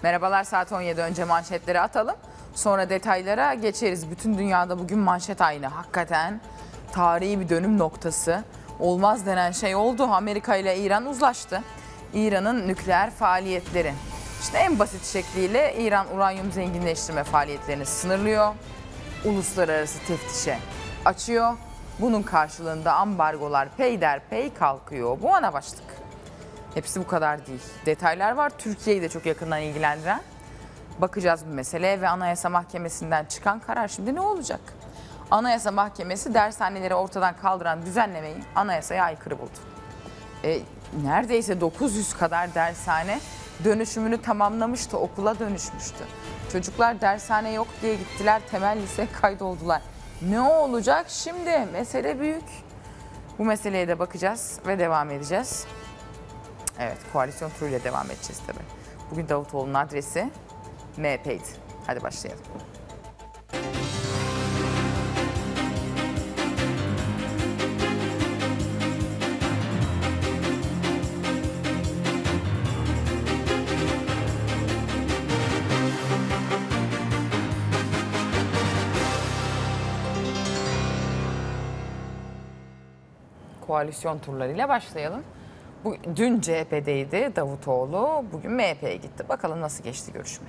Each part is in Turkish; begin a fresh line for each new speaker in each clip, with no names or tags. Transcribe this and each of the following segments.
Merhabalar, saat 17 önce manşetleri atalım. Sonra detaylara geçeriz. Bütün dünyada bugün manşet aynı. Hakikaten tarihi bir dönüm noktası. Olmaz denen şey oldu. Amerika ile İran uzlaştı. İran'ın nükleer faaliyetleri. İşte en basit şekliyle İran uranyum zenginleştirme faaliyetlerini sınırlıyor. Uluslararası teftişe açıyor. Bunun karşılığında ambargolar peyderpey kalkıyor. Bu ana başlık. Hepsi bu kadar değil. Detaylar var. Türkiye'yi de çok yakından ilgilendiren. Bakacağız bu meseleye ve Anayasa Mahkemesi'nden çıkan karar şimdi ne olacak? Anayasa Mahkemesi dershaneleri ortadan kaldıran düzenlemeyi anayasaya aykırı buldu. Neredeyse 900 kadar dershane dönüşümünü tamamlamıştı, okula dönüşmüştü. Çocuklar dershane yok diye gittiler, temel liseye kaydoldular. Ne olacak şimdi? Mesele büyük. Bu meseleye de bakacağız ve devam edeceğiz. Evet, koalisyon turuyla devam edeceğiz tabii. Bugün Davutoğlu'nun adresi MHP'ydi. Hadi başlayalım. Koalisyon turlarıyla başlayalım. Dün CHP'deydi Davutoğlu, bugün MHP'ye gitti. Bakalım nasıl geçti görüşme.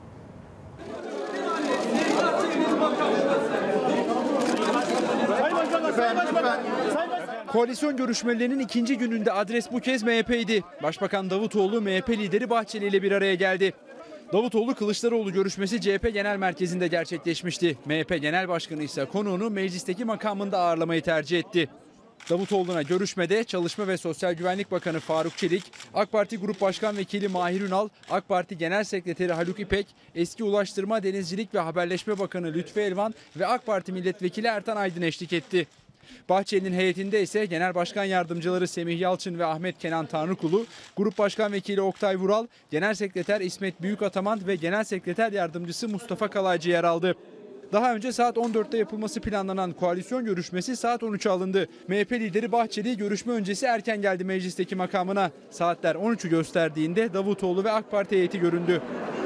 Koalisyon görüşmelerinin ikinci gününde adres bu kez MHP'ydi. Başbakan Davutoğlu MHP lideri Bahçeli ile bir araya geldi. Davutoğlu Kılıçdaroğlu görüşmesi CHP Genel Merkezi'nde gerçekleşmişti. MHP Genel Başkanı ise konuğunu meclisteki makamında ağırlamayı tercih etti. Davutoğlu'na görüşmede Çalışma ve Sosyal Güvenlik Bakanı Faruk Çelik, AK Parti Grup Başkan Vekili Mahir Ünal, AK Parti Genel Sekreteri Haluk İpek, eski Ulaştırma, Denizcilik ve Haberleşme Bakanı Lütfü Elvan ve AK Parti Milletvekili Ertan Aydın eşlik etti. Bahçeli'nin heyetinde ise Genel Başkan Yardımcıları Semih Yalçın ve Ahmet Kenan Tanrıkulu, Grup Başkan Vekili Oktay Vural, Genel Sekreter İsmet Büyükataman ve Genel Sekreter Yardımcısı Mustafa Kalaycı yer aldı. Daha önce saat 14'te yapılması planlanan koalisyon görüşmesi saat 13'e alındı. MHP lideri Bahçeli görüşme öncesi erken geldi meclisteki makamına. Saatler 13'ü gösterdiğinde Davutoğlu ve AK Parti heyeti göründü.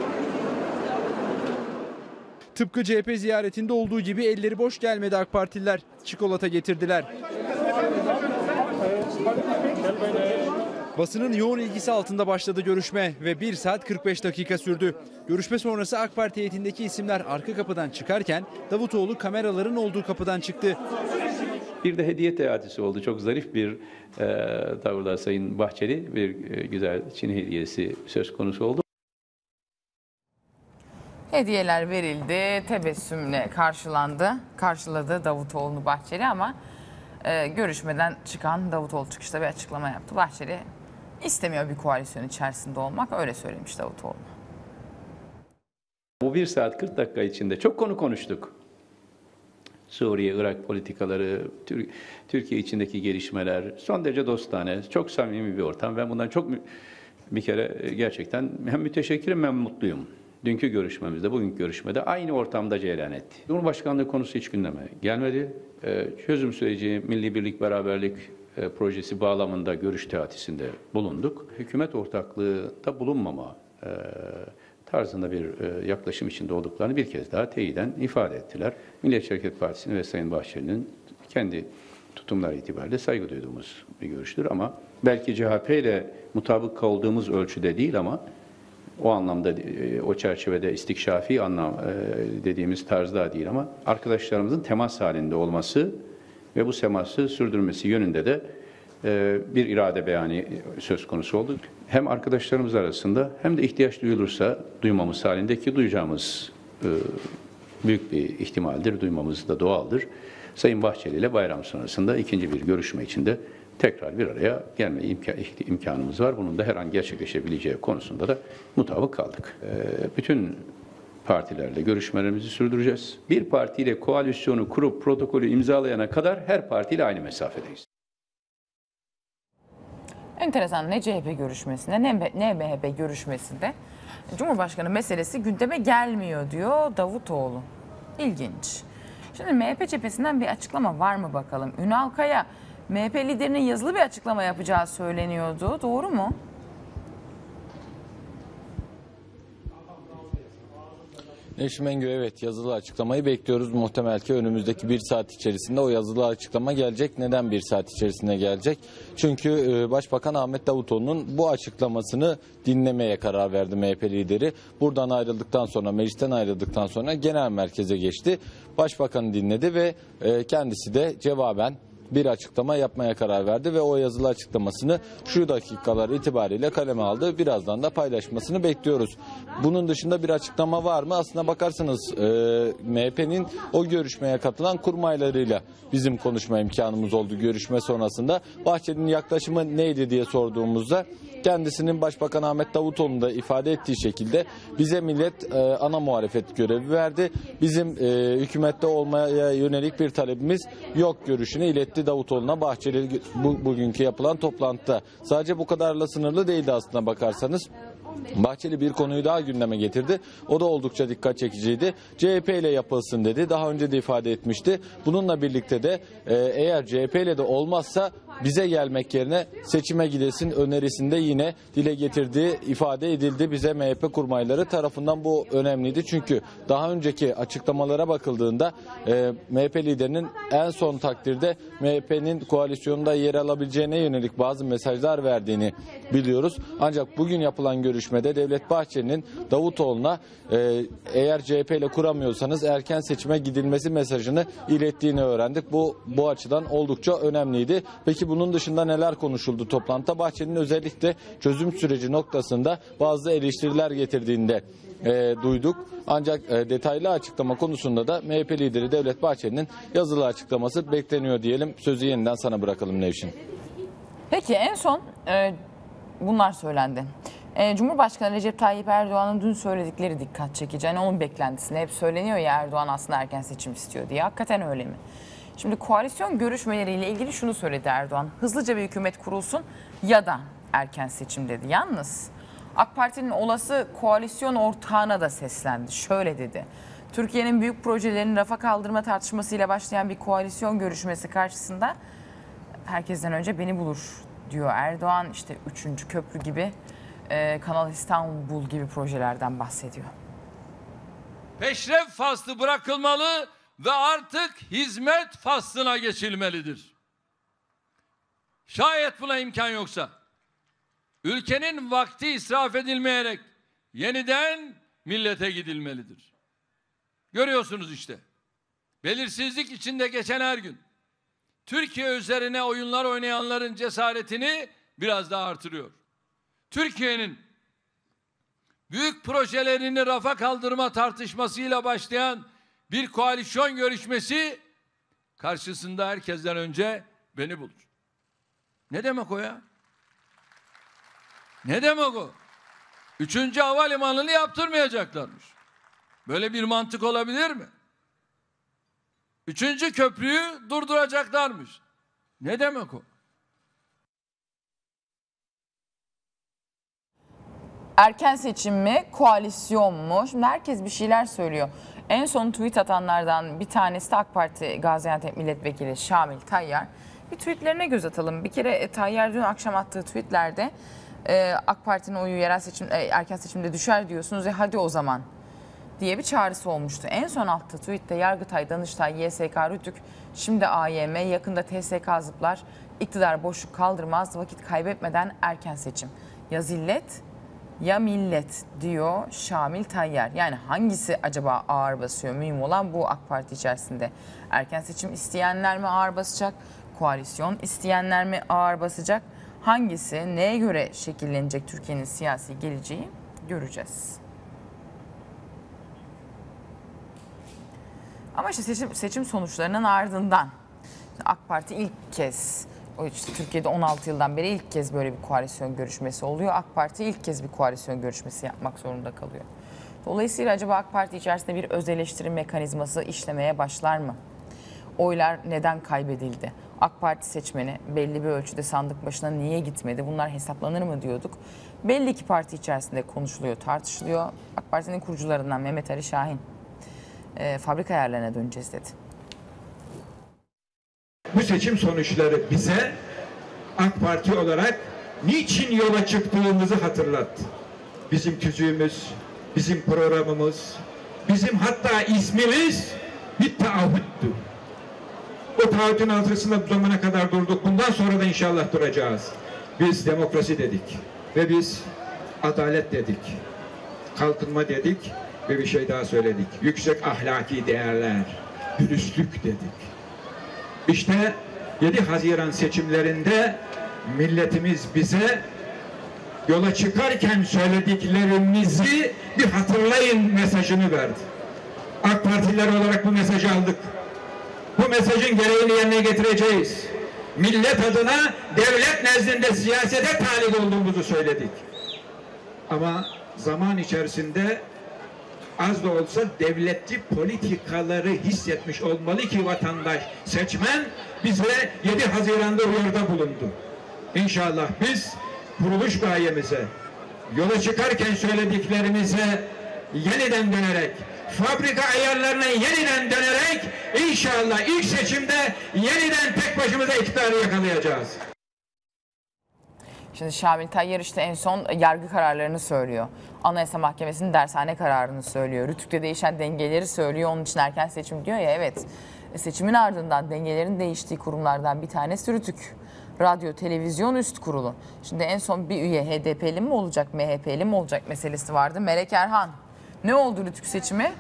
Tıpkı CHP ziyaretinde olduğu gibi elleri boş gelmedi AK Partililer. Çikolata getirdiler. Basının yoğun ilgisi altında başladı görüşme ve 1 saat 45 dakika sürdü. Görüşme sonrası AK Parti heyetindeki isimler arka kapıdan çıkarken Davutoğlu kameraların olduğu kapıdan çıktı.
Bir de hediye teatisi oldu. Çok zarif bir tavırla Sayın Bahçeli bir güzel Çin hediyesi söz konusu oldu.
Hediyeler verildi, tebessümle karşıladı Davutoğlu'nu Bahçeli ama görüşmeden çıkan Davutoğlu çıkışta bir açıklama yaptı. Bahçeli istemiyor bir koalisyon içerisinde olmak, öyle söylemiş Davutoğlu.
Bu 1 saat 40 dakika içinde çok konu konuştuk. Suriye, Irak politikaları, Türkiye içindeki gelişmeler, son derece dostane, çok samimi bir ortam. Ben bundan çok bir kere gerçekten hem müteşekkirim hem mutluyum. Dünkü görüşmemizde, bugünkü görüşmede aynı ortamda cereyan etti. Cumhurbaşkanlığı konusu hiç gündeme gelmedi. Çözüm süreci, Milli Birlik Beraberlik projesi bağlamında görüş teatisinde bulunduk. Hükümet ortaklığı da bulunmama tarzında bir yaklaşım içinde olduklarını bir kez daha teyiden ifade ettiler. Milliyetçi Hareket Partisi'nin ve Sayın Bahçeli'nin kendi tutumları itibariyle saygı duyduğumuz bir görüştür ama belki CHP ile mutabık kaldığımız ölçüde değil ama o anlamda, o çerçevede istikşafi anlam dediğimiz tarzda değil ama arkadaşlarımızın temas halinde olması ve bu teması sürdürmesi yönünde de bir irade beyanı söz konusu oldu. Hem arkadaşlarımız arasında hem de ihtiyaç duyulursa duymamız halindeki duyacağımız büyük bir ihtimaldir, duymamız da doğaldır. Sayın Bahçeli ile bayram sonrasında ikinci bir görüşme içinde tekrar bir araya gelme imkanımız var. Bunun da her an gerçekleşebileceği konusunda da mutabık kaldık. Bütün partilerle görüşmelerimizi sürdüreceğiz. Bir partiyle koalisyonu kurup protokolü imzalayana kadar her partiyle aynı mesafedeyiz.
Enteresan, ne CHP görüşmesinde ne MHP görüşmesinde Cumhurbaşkanı meselesi gündeme gelmiyor diyor Davutoğlu. İlginç. Şimdi MHP cephesinden bir açıklama var mı bakalım? Ünal Kaya MHP liderinin yazılı bir açıklama yapacağı söyleniyordu. Doğru mu?
Nevşin Mengü, evet, yazılı açıklamayı bekliyoruz. Muhtemel ki önümüzdeki 1 saat içerisinde o yazılı açıklama gelecek. Neden 1 saat içerisinde gelecek? Çünkü Başbakan Ahmet Davutoğlu'nun bu açıklamasını dinlemeye karar verdi MHP lideri. Buradan ayrıldıktan sonra, meclisten ayrıldıktan sonra genel merkeze geçti. Başbakanı dinledi ve kendisi de cevaben bir açıklama yapmaya karar verdi ve o yazılı açıklamasını şu dakikalar itibariyle kaleme aldı. Birazdan da paylaşmasını bekliyoruz. Bunun dışında bir açıklama var mı? Aslına bakarsanız MHP'nin o görüşmeye katılan kurmaylarıyla bizim konuşma imkanımız oldu görüşme sonrasında. Bahçeli'nin yaklaşımı neydi diye sorduğumuzda kendisinin Başbakan Ahmet Davutoğlu'nun da ifade ettiği şekilde bize millet ana muhalefet görevi verdi. Bizim hükümette olmaya yönelik bir talebimiz yok görüşünü iletti Davutoğlu'na Bahçeli bugünkü yapılan toplantıda. Sadece bu kadarla sınırlı değildi aslına bakarsanız. Bahçeli bir konuyu daha gündeme getirdi. O da oldukça dikkat çekiciydi. CHP ile yapılsın dedi. Daha önce de ifade etmişti. Bununla birlikte de eğer CHP ile de olmazsa bize gelmek yerine seçime gidesin önerisinde yine dile getirdiği ifade edildi. Bize MHP kurmayları tarafından bu önemliydi. Çünkü daha önceki açıklamalara bakıldığında MHP liderinin en son takdirde MHP'nin koalisyonunda yer alabileceğine yönelik bazı mesajlar verdiğini biliyoruz. Ancak bugün yapılan görüşmede Devlet Bahçeli'nin Davutoğlu'na eğer CHP ile kuramıyorsanız erken seçime gidilmesi mesajını ilettiğini öğrendik. Bu açıdan oldukça önemliydi. Peki bunun dışında neler konuşuldu toplantıda? Bahçeli'nin özellikle çözüm süreci noktasında bazı eleştiriler getirdiğini de duyduk. Ancak detaylı açıklama konusunda da MHP lideri Devlet Bahçeli'nin yazılı açıklaması bekleniyor diyelim. Sözü yeniden sana bırakalım Nevşin.
Peki en son bunlar söylendi. Cumhurbaşkanı Recep Tayyip Erdoğan'ın dün söyledikleri dikkat çekici. Yani onun beklentisine hep söyleniyor ya Erdoğan aslında erken seçim istiyor diye. Hakikaten öyle mi? Şimdi koalisyon görüşmeleriyle ilgili şunu söyledi Erdoğan. Hızlıca bir hükümet kurulsun ya da erken seçim dedi. Yalnız AK Parti'nin olası koalisyon ortağına da seslendi. Şöyle dedi. Türkiye'nin büyük projelerini rafa kaldırma tartışmasıyla başlayan bir koalisyon görüşmesi karşısında herkesten önce beni bulur diyor Erdoğan. İşte 3. köprü gibi, Kanal İstanbul gibi projelerden bahsediyor.
Peşref faslı bırakılmalı ve artık hizmet faslına geçilmelidir. Şayet buna imkan yoksa ülkenin vakti israf edilmeyerek yeniden millete gidilmelidir. Görüyorsunuz işte. Belirsizlik içinde geçen her gün Türkiye üzerine oyunlar oynayanların cesaretini biraz daha artırıyor. Türkiye'nin büyük projelerini rafa kaldırma tartışmasıyla başlayan bir koalisyon görüşmesi karşısında herkesten önce beni bulur. Ne demek o ya? Ne demek o? 3. havalimanını yaptırmayacaklarmış. Böyle bir mantık olabilir mi? 3. köprüyü durduracaklarmış. Ne demek o?
Erken seçim mi, koalisyon mu? Şimdi herkes bir şeyler söylüyor. En son tweet atanlardan bir tanesi de AK Parti Gaziantep Milletvekili Şamil Tayyar. Bir tweetlerine göz atalım. Bir kere Tayyar dün akşam attığı tweetlerde AK Parti'nin oyu yerel seçim, erken seçimde düşer diyorsunuz. Hadi o zaman diye bir çağrısı olmuştu. En son attığı tweette Yargıtay, Danıştay, YSK, Rütük, şimdi AYM, yakında TSK zıplar, iktidar boşluk kaldırmaz, vakit kaybetmeden erken seçim. Ya zillet ya millet diyor Şamil Tayyar. Yani hangisi acaba ağır basıyor? Mühim olan bu AK Parti içerisinde. Erken seçim isteyenler mi ağır basacak? Koalisyon isteyenler mi ağır basacak? Hangisi neye göre şekillenecek Türkiye'nin siyasi geleceği göreceğiz. Ama işte seçim sonuçlarının ardından AK Parti ilk kez, işte Türkiye'de 16 yıldan beri ilk kez böyle bir koalisyon görüşmesi oluyor. AK Parti ilk kez bir koalisyon görüşmesi yapmak zorunda kalıyor. Dolayısıyla acaba AK Parti içerisinde bir öz eleştiri mekanizması işlemeye başlar mı? Oylar neden kaybedildi? AK Parti seçmeni belli bir ölçüde sandık başına niye gitmedi? Bunlar hesaplanır mı diyorduk. Belli ki parti içerisinde konuşuluyor, tartışılıyor. AK Parti'nin kurucularından Mehmet Ali Şahin fabrika ayarlarına döneceğiz dedi.
Bu seçim sonuçları bize AK Parti olarak niçin yola çıktığımızı hatırlattı. Bizim tüzüğümüz, bizim programımız, Bizim hatta ismimiz bir taahhüttü. O taahhütün altında bu zamana kadar durduk. Bundan sonra da inşallah duracağız. Biz demokrasi dedik ve biz adalet dedik. Kalkınma dedik ve bir şey daha söyledik. Yüksek ahlaki değerler, dürüstlük dedik. İşte 7 Haziran seçimlerinde milletimiz bize yola çıkarken söylediklerimizi bir hatırlayın mesajını verdi. AK Partililer olarak bu mesajı aldık. Bu mesajın gereğini yerine getireceğiz. Millet adına devlet nezdinde siyasete talip olduğumuzu söyledik. Ama zaman içerisinde az da olsa devletçi politikaları hissetmiş olmalı ki vatandaş, seçmen bize 7 Haziran'da uyarıda bulundu. İnşallah biz kuruluş gayemize, yola çıkarken söylediklerimize yeniden dönerek, fabrika ayarlarına yeniden dönerek inşallah ilk seçimde yeniden tek başımıza iktidarı yakalayacağız.
Şimdi Şamil Tayyar işte en son yargı kararlarını söylüyor. Anayasa Mahkemesi'nin dershane kararını söylüyor. Rütük'te değişen dengeleri söylüyor. Onun için erken seçim diyor ya, evet. Seçimin ardından dengelerin değiştiği kurumlardan bir tanesi Rütük. Radyo, Televizyon Üst Kurulu. Şimdi en son bir üye HDP'li mi olacak, MHP'li mi olacak meselesi vardı. Melek Erhan. Ne oldu Rütük seçimi?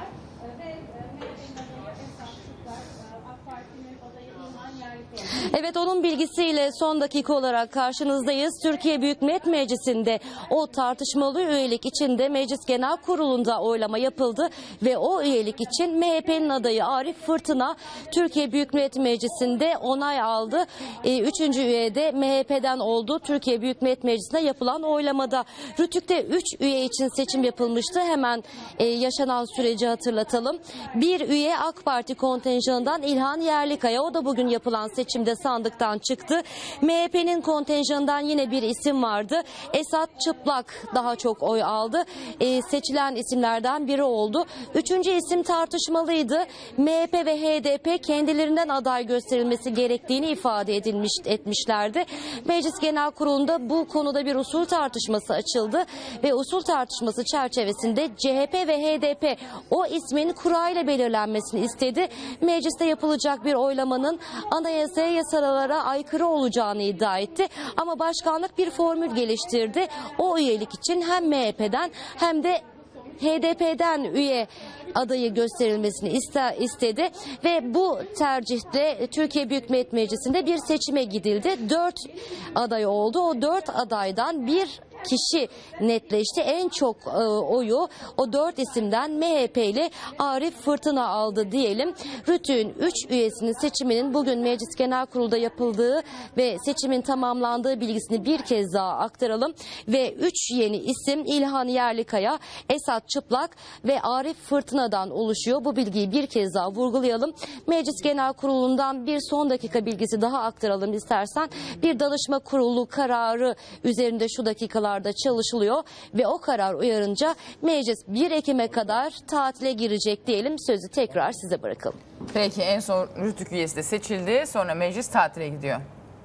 Evet, onun bilgisiyle son dakika olarak karşınızdayız. Türkiye Büyük Millet Meclisi'nde o tartışmalı üyelik içinde Meclis Genel Kurulu'nda oylama yapıldı ve o üyelik için MHP'nin adayı Arif Fırtına Türkiye Büyük Millet Meclisi'nde onay aldı. Üçüncü üye de MHP'den oldu. Türkiye Büyük Millet Meclisi'nde yapılan oylamada Rütük'te 3 üye için seçim yapılmıştı. Hemen yaşanan süreci hatırlatalım. Bir üye AK Parti kontenjanından İlhan Yerlikaya, o da bugün yapılan seçimde sandıktan çıktı. MHP'nin kontenjanından yine bir isim vardı. Esat Çıplak daha çok oy aldı. Seçilen isimlerden biri oldu. Üçüncü isim tartışmalıydı. MHP ve HDP kendilerinden aday gösterilmesi gerektiğini ifade etmişlerdi. Meclis Genel Kurulu'nda bu konuda bir usul tartışması açıldı ve usul tartışması çerçevesinde CHP ve HDP o ismin kurayla belirlenmesini istedi. Mecliste yapılacak bir oylamanın anayasaya, yasalara aykırı olacağını iddia etti. Ama başkanlık bir formül geliştirdi. O üyelik için hem MHP'den hem de HDP'den üye adayı gösterilmesini istedi ve bu tercihle Türkiye Büyük Millet Meclisi'nde bir seçime gidildi. 4 aday oldu. O 4 adaydan bir kişi netleşti. En çok oyu o 4 isimden MHP'li Arif Fırtına aldı diyelim. Rütük'ün 3 üyesinin seçiminin bugün Meclis Genel Kurulu'da yapıldığı ve seçimin tamamlandığı bilgisini bir kez daha aktaralım. Ve 3 yeni isim İlhan Yerlikaya, Esat Çıplak ve Arif Fırtına'dan oluşuyor. Bu bilgiyi bir kez daha vurgulayalım. Meclis Genel Kurulu'ndan bir son dakika bilgisi daha aktaralım istersen. Bir danışma kurulu kararı üzerinde şu dakikalar çalışılıyor ve o karar uyarınca meclis 1 Ekim'e kadar tatile girecek diyelim. Sözü tekrar size bırakalım.
Peki, en son Rütük üyesi de seçildi. Sonra meclis tatile gidiyor.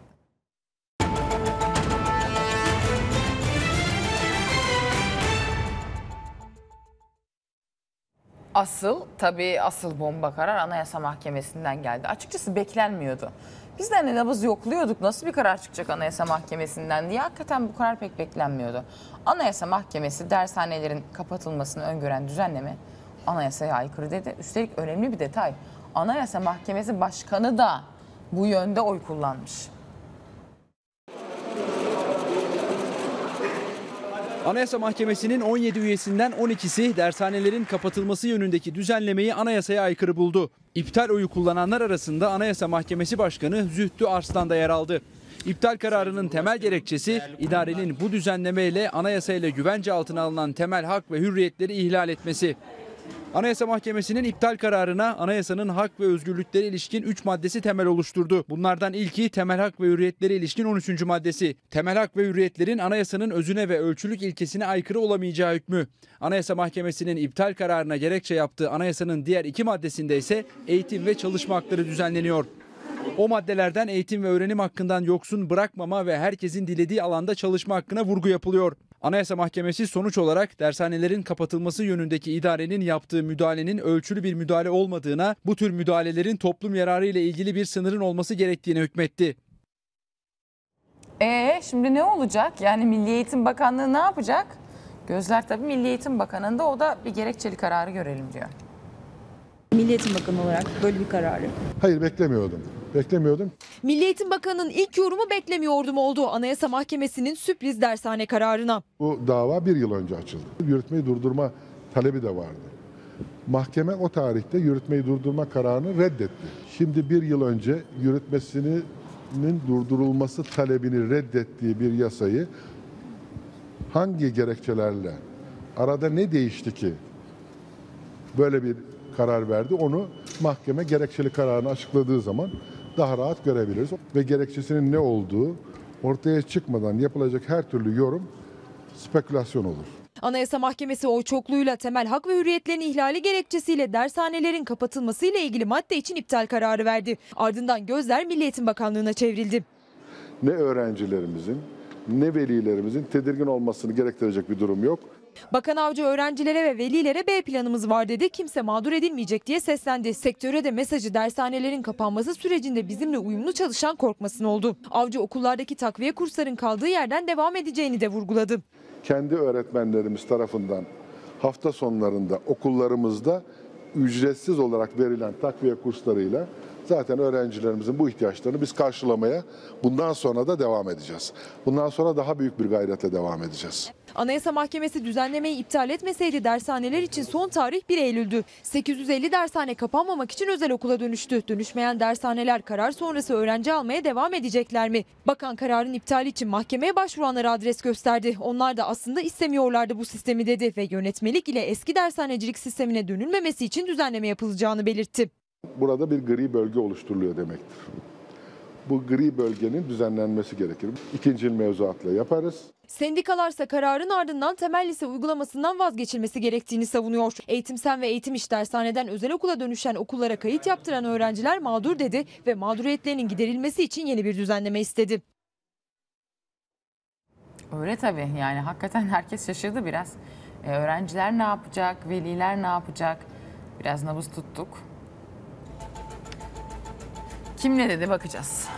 Asıl bomba karar Anayasa Mahkemesi'nden geldi. Açıkçası beklenmiyordu. Biz de nabız yokluyorduk, nasıl bir karar çıkacak Anayasa Mahkemesi'nden diye. Hakikaten bu karar pek beklenmiyordu. Anayasa Mahkemesi dershanelerin kapatılmasını öngören düzenleme anayasaya aykırı dedi. Üstelik önemli bir detay, Anayasa Mahkemesi Başkanı da bu yönde oy kullanmış.
Anayasa Mahkemesi'nin 17 üyesinden 12'si dershanelerin kapatılması yönündeki düzenlemeyi anayasaya aykırı buldu. İptal oyu kullananlar arasında Anayasa Mahkemesi Başkanı Zühtü Arslan da yer aldı. İptal kararının temel gerekçesi idarenin bu düzenlemeyle anayasayla güvence altına alınan temel hak ve hürriyetleri ihlal etmesi. Anayasa Mahkemesi'nin iptal kararına anayasanın hak ve özgürlüklere ilişkin 3 maddesi temel oluşturdu. Bunlardan ilki temel hak ve hürriyetlere ilişkin 13. maddesi. Temel hak ve hürriyetlerin anayasanın özüne ve ölçülük ilkesine aykırı olamayacağı hükmü. Anayasa Mahkemesi'nin iptal kararına gerekçe yaptığı anayasanın diğer 2 maddesinde ise eğitim ve çalışma hakları düzenleniyor. O maddelerden eğitim ve öğrenim hakkından yoksun bırakmama ve herkesin dilediği alanda çalışma hakkına vurgu yapılıyor. Anayasa Mahkemesi sonuç olarak dershanelerin kapatılması yönündeki idarenin yaptığı müdahalenin ölçülü bir müdahale olmadığına, bu tür müdahalelerin toplum yararı ile ilgili bir sınırın olması gerektiğine hükmetti.
Şimdi ne olacak? Yani Milli Eğitim Bakanlığı ne yapacak? Gözler tabii Milli Eğitim Bakanı'nda, o da bir gerekçeli kararı görelim diyor.
Milli Eğitim Bakanı olarak böyle bir kararı.
Hayır, beklemiyordum.
Milli Eğitim Bakanı'nın ilk yorumu beklemiyordum oldu Anayasa Mahkemesi'nin sürpriz dershane kararına.
Bu dava 1 yıl önce açıldı. Yürütmeyi durdurma talebi de vardı. Mahkeme o tarihte yürütmeyi durdurma kararını reddetti. Şimdi 1 yıl önce yürütmesinin durdurulması talebini reddettiği bir yasayı hangi gerekçelerle, arada ne değişti ki böyle bir karar verdi, onu mahkeme gerekçeli kararını açıkladığı zaman daha rahat görebiliriz. Ve gerekçesinin ne olduğu ortaya çıkmadan yapılacak her türlü yorum spekülasyon olur.
Anayasa Mahkemesi oy çokluğuyla temel hak ve hürriyetlerin ihlali gerekçesiyle dershanelerin kapatılmasıyla ilgili madde için iptal kararı verdi. Ardından gözler Milli Eğitim Bakanlığı'na çevrildi.
Ne öğrencilerimizin ne velilerimizin tedirgin olmasını gerektirecek bir durum yok.
Bakan Avcı öğrencilere ve velilere B planımız var dedi. Kimse mağdur edilmeyecek diye seslendi. Sektöre de mesajı dershanelerin kapanması sürecinde bizimle uyumlu çalışan korkmasın oldu. Avcı okullardaki takviye kursların kaldığı yerden devam edeceğini de vurguladı.
Kendi öğretmenlerimiz tarafından hafta sonlarında okullarımızda ücretsiz olarak verilen takviye kurslarıyla zaten öğrencilerimizin bu ihtiyaçlarını biz karşılamaya bundan sonra da devam edeceğiz. Bundan sonra daha büyük bir gayretle devam edeceğiz.
Anayasa Mahkemesi düzenlemeyi iptal etmeseydi dershaneler için son tarih 1 Eylül'dü. 850 dershane kapanmamak için özel okula dönüştü. Dönüşmeyen dershaneler karar sonrası öğrenci almaya devam edecekler mi? Bakan kararın iptali için mahkemeye başvuranlara adres gösterdi. Onlar da aslında istemiyorlardı bu sistemi dedi ve yönetmelik ile eski dershanecilik sistemine dönülmemesi için düzenleme yapılacağını belirtti.
Burada bir gri bölge oluşturuluyor demektir. Bu gri bölgenin düzenlenmesi gerekir. İkincil mevzuatla yaparız.
Sendikalarsa kararın ardından temel lise uygulamasından vazgeçilmesi gerektiğini savunuyor. Eğitimsen ve Eğitim İş dershaneden özel okula dönüşen okullara kayıt yaptıran öğrenciler mağdur dedi ve mağduriyetlerinin giderilmesi için yeni bir düzenleme istedi.
Öyle tabii, yani hakikaten herkes şaşırdı biraz. Öğrenciler ne yapacak, veliler ne yapacak? Biraz nabız tuttuk. Kim ne dedi bakacağız.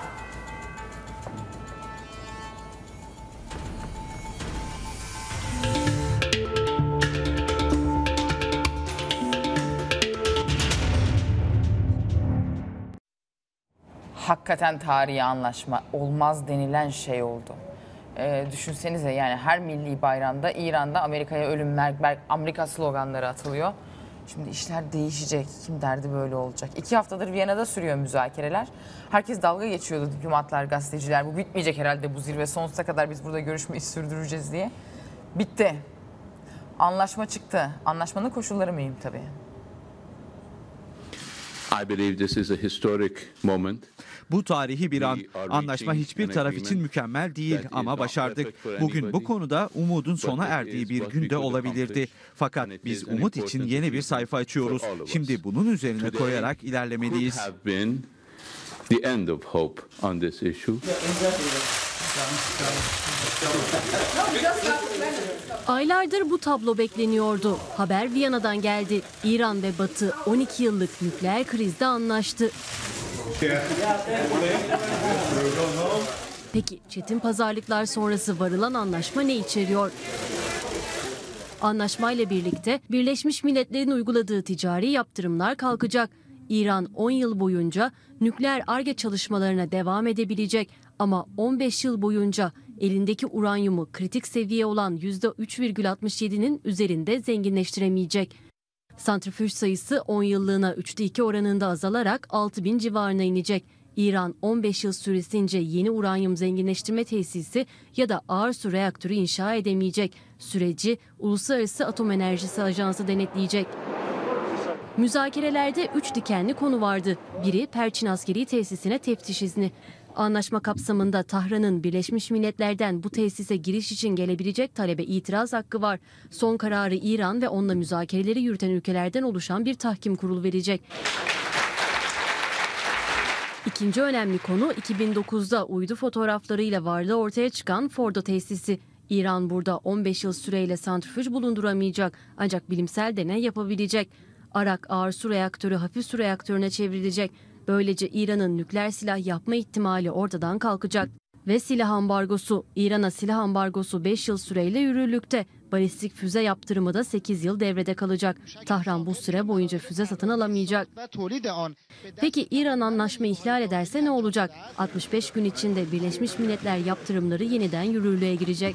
Hakikaten tarihi anlaşma, olmaz denilen şey oldu. Düşünsenize, yani her milli bayramda İran'da Amerika'ya ölüm, Amerika sloganları atılıyor. Şimdi işler değişecek. Kim derdi böyle olacak? 2 haftadır Viyana'da sürüyor müzakereler. Herkes dalga geçiyordu, diplomatlar, gazeteciler. Bu bitmeyecek herhalde, bu zirve sonsuza kadar biz burada görüşmeyi sürdüreceğiz diye. Bitti. Anlaşma çıktı. Anlaşmanın koşulları mühim tabii.
I believe this is a historic moment.
Bu tarihi bir an. Anlaşma hiçbir taraf için mükemmel değil ama başardık. Bugün bu konuda umudun sona erdiği bir günde olabilirdi. Fakat biz umut için yeni bir sayfa açıyoruz. Şimdi bunun üzerine koyarak ilerlemeliyiz.
The end of hope on this issue.
Aylardır bu tablo bekleniyordu. Haber Viyana'dan geldi. İran ve Batı 12 yıllık nükleer krizde anlaştı. Peki çetin pazarlıklar sonrası varılan anlaşma ne içeriyor? Anlaşmayla birlikte Birleşmiş Milletler'in uyguladığı ticari yaptırımlar kalkacak. İran 10 yıl boyunca nükleer Ar-Ge çalışmalarına devam edebilecek ama 15 yıl boyunca elindeki uranyumu kritik seviye olan %3,67'nin üzerinde zenginleştiremeyecek. Santrifüj sayısı 10 yıllığına 3'te 2 oranında azalarak 6000 civarına inecek. İran 15 yıl süresince yeni uranyum zenginleştirme tesisi ya da ağır su reaktörü inşa edemeyecek. Süreci Uluslararası Atom Enerjisi Ajansı denetleyecek. Müzakerelerde 3 dikenli konu vardı. Biri Perçin askeri tesisine teftiş izni. Anlaşma kapsamında Tahran'ın Birleşmiş Milletler'den bu tesise giriş için gelebilecek talebe itiraz hakkı var. Son kararı İran ve onunla müzakereleri yürüten ülkelerden oluşan bir tahkim kurulu verecek. İkinci önemli konu 2009'da uydu fotoğraflarıyla varlığı ortaya çıkan Fordo tesisi. İran burada 15 yıl süreyle santrifüj bulunduramayacak ancak bilimsel deney yapabilecek. Arak ağır su reaktörü hafif su reaktörüne çevrilecek. Böylece İran'ın nükleer silah yapma ihtimali ortadan kalkacak. Ve silah ambargosu. İran'a silah ambargosu 5 yıl süreyle yürürlükte. Balistik füze yaptırımı da 8 yıl devrede kalacak. Tahran bu süre boyunca füze satın alamayacak. Peki İran anlaşmayı ihlal ederse ne olacak? 65 gün içinde Birleşmiş Milletler yaptırımları yeniden yürürlüğe girecek.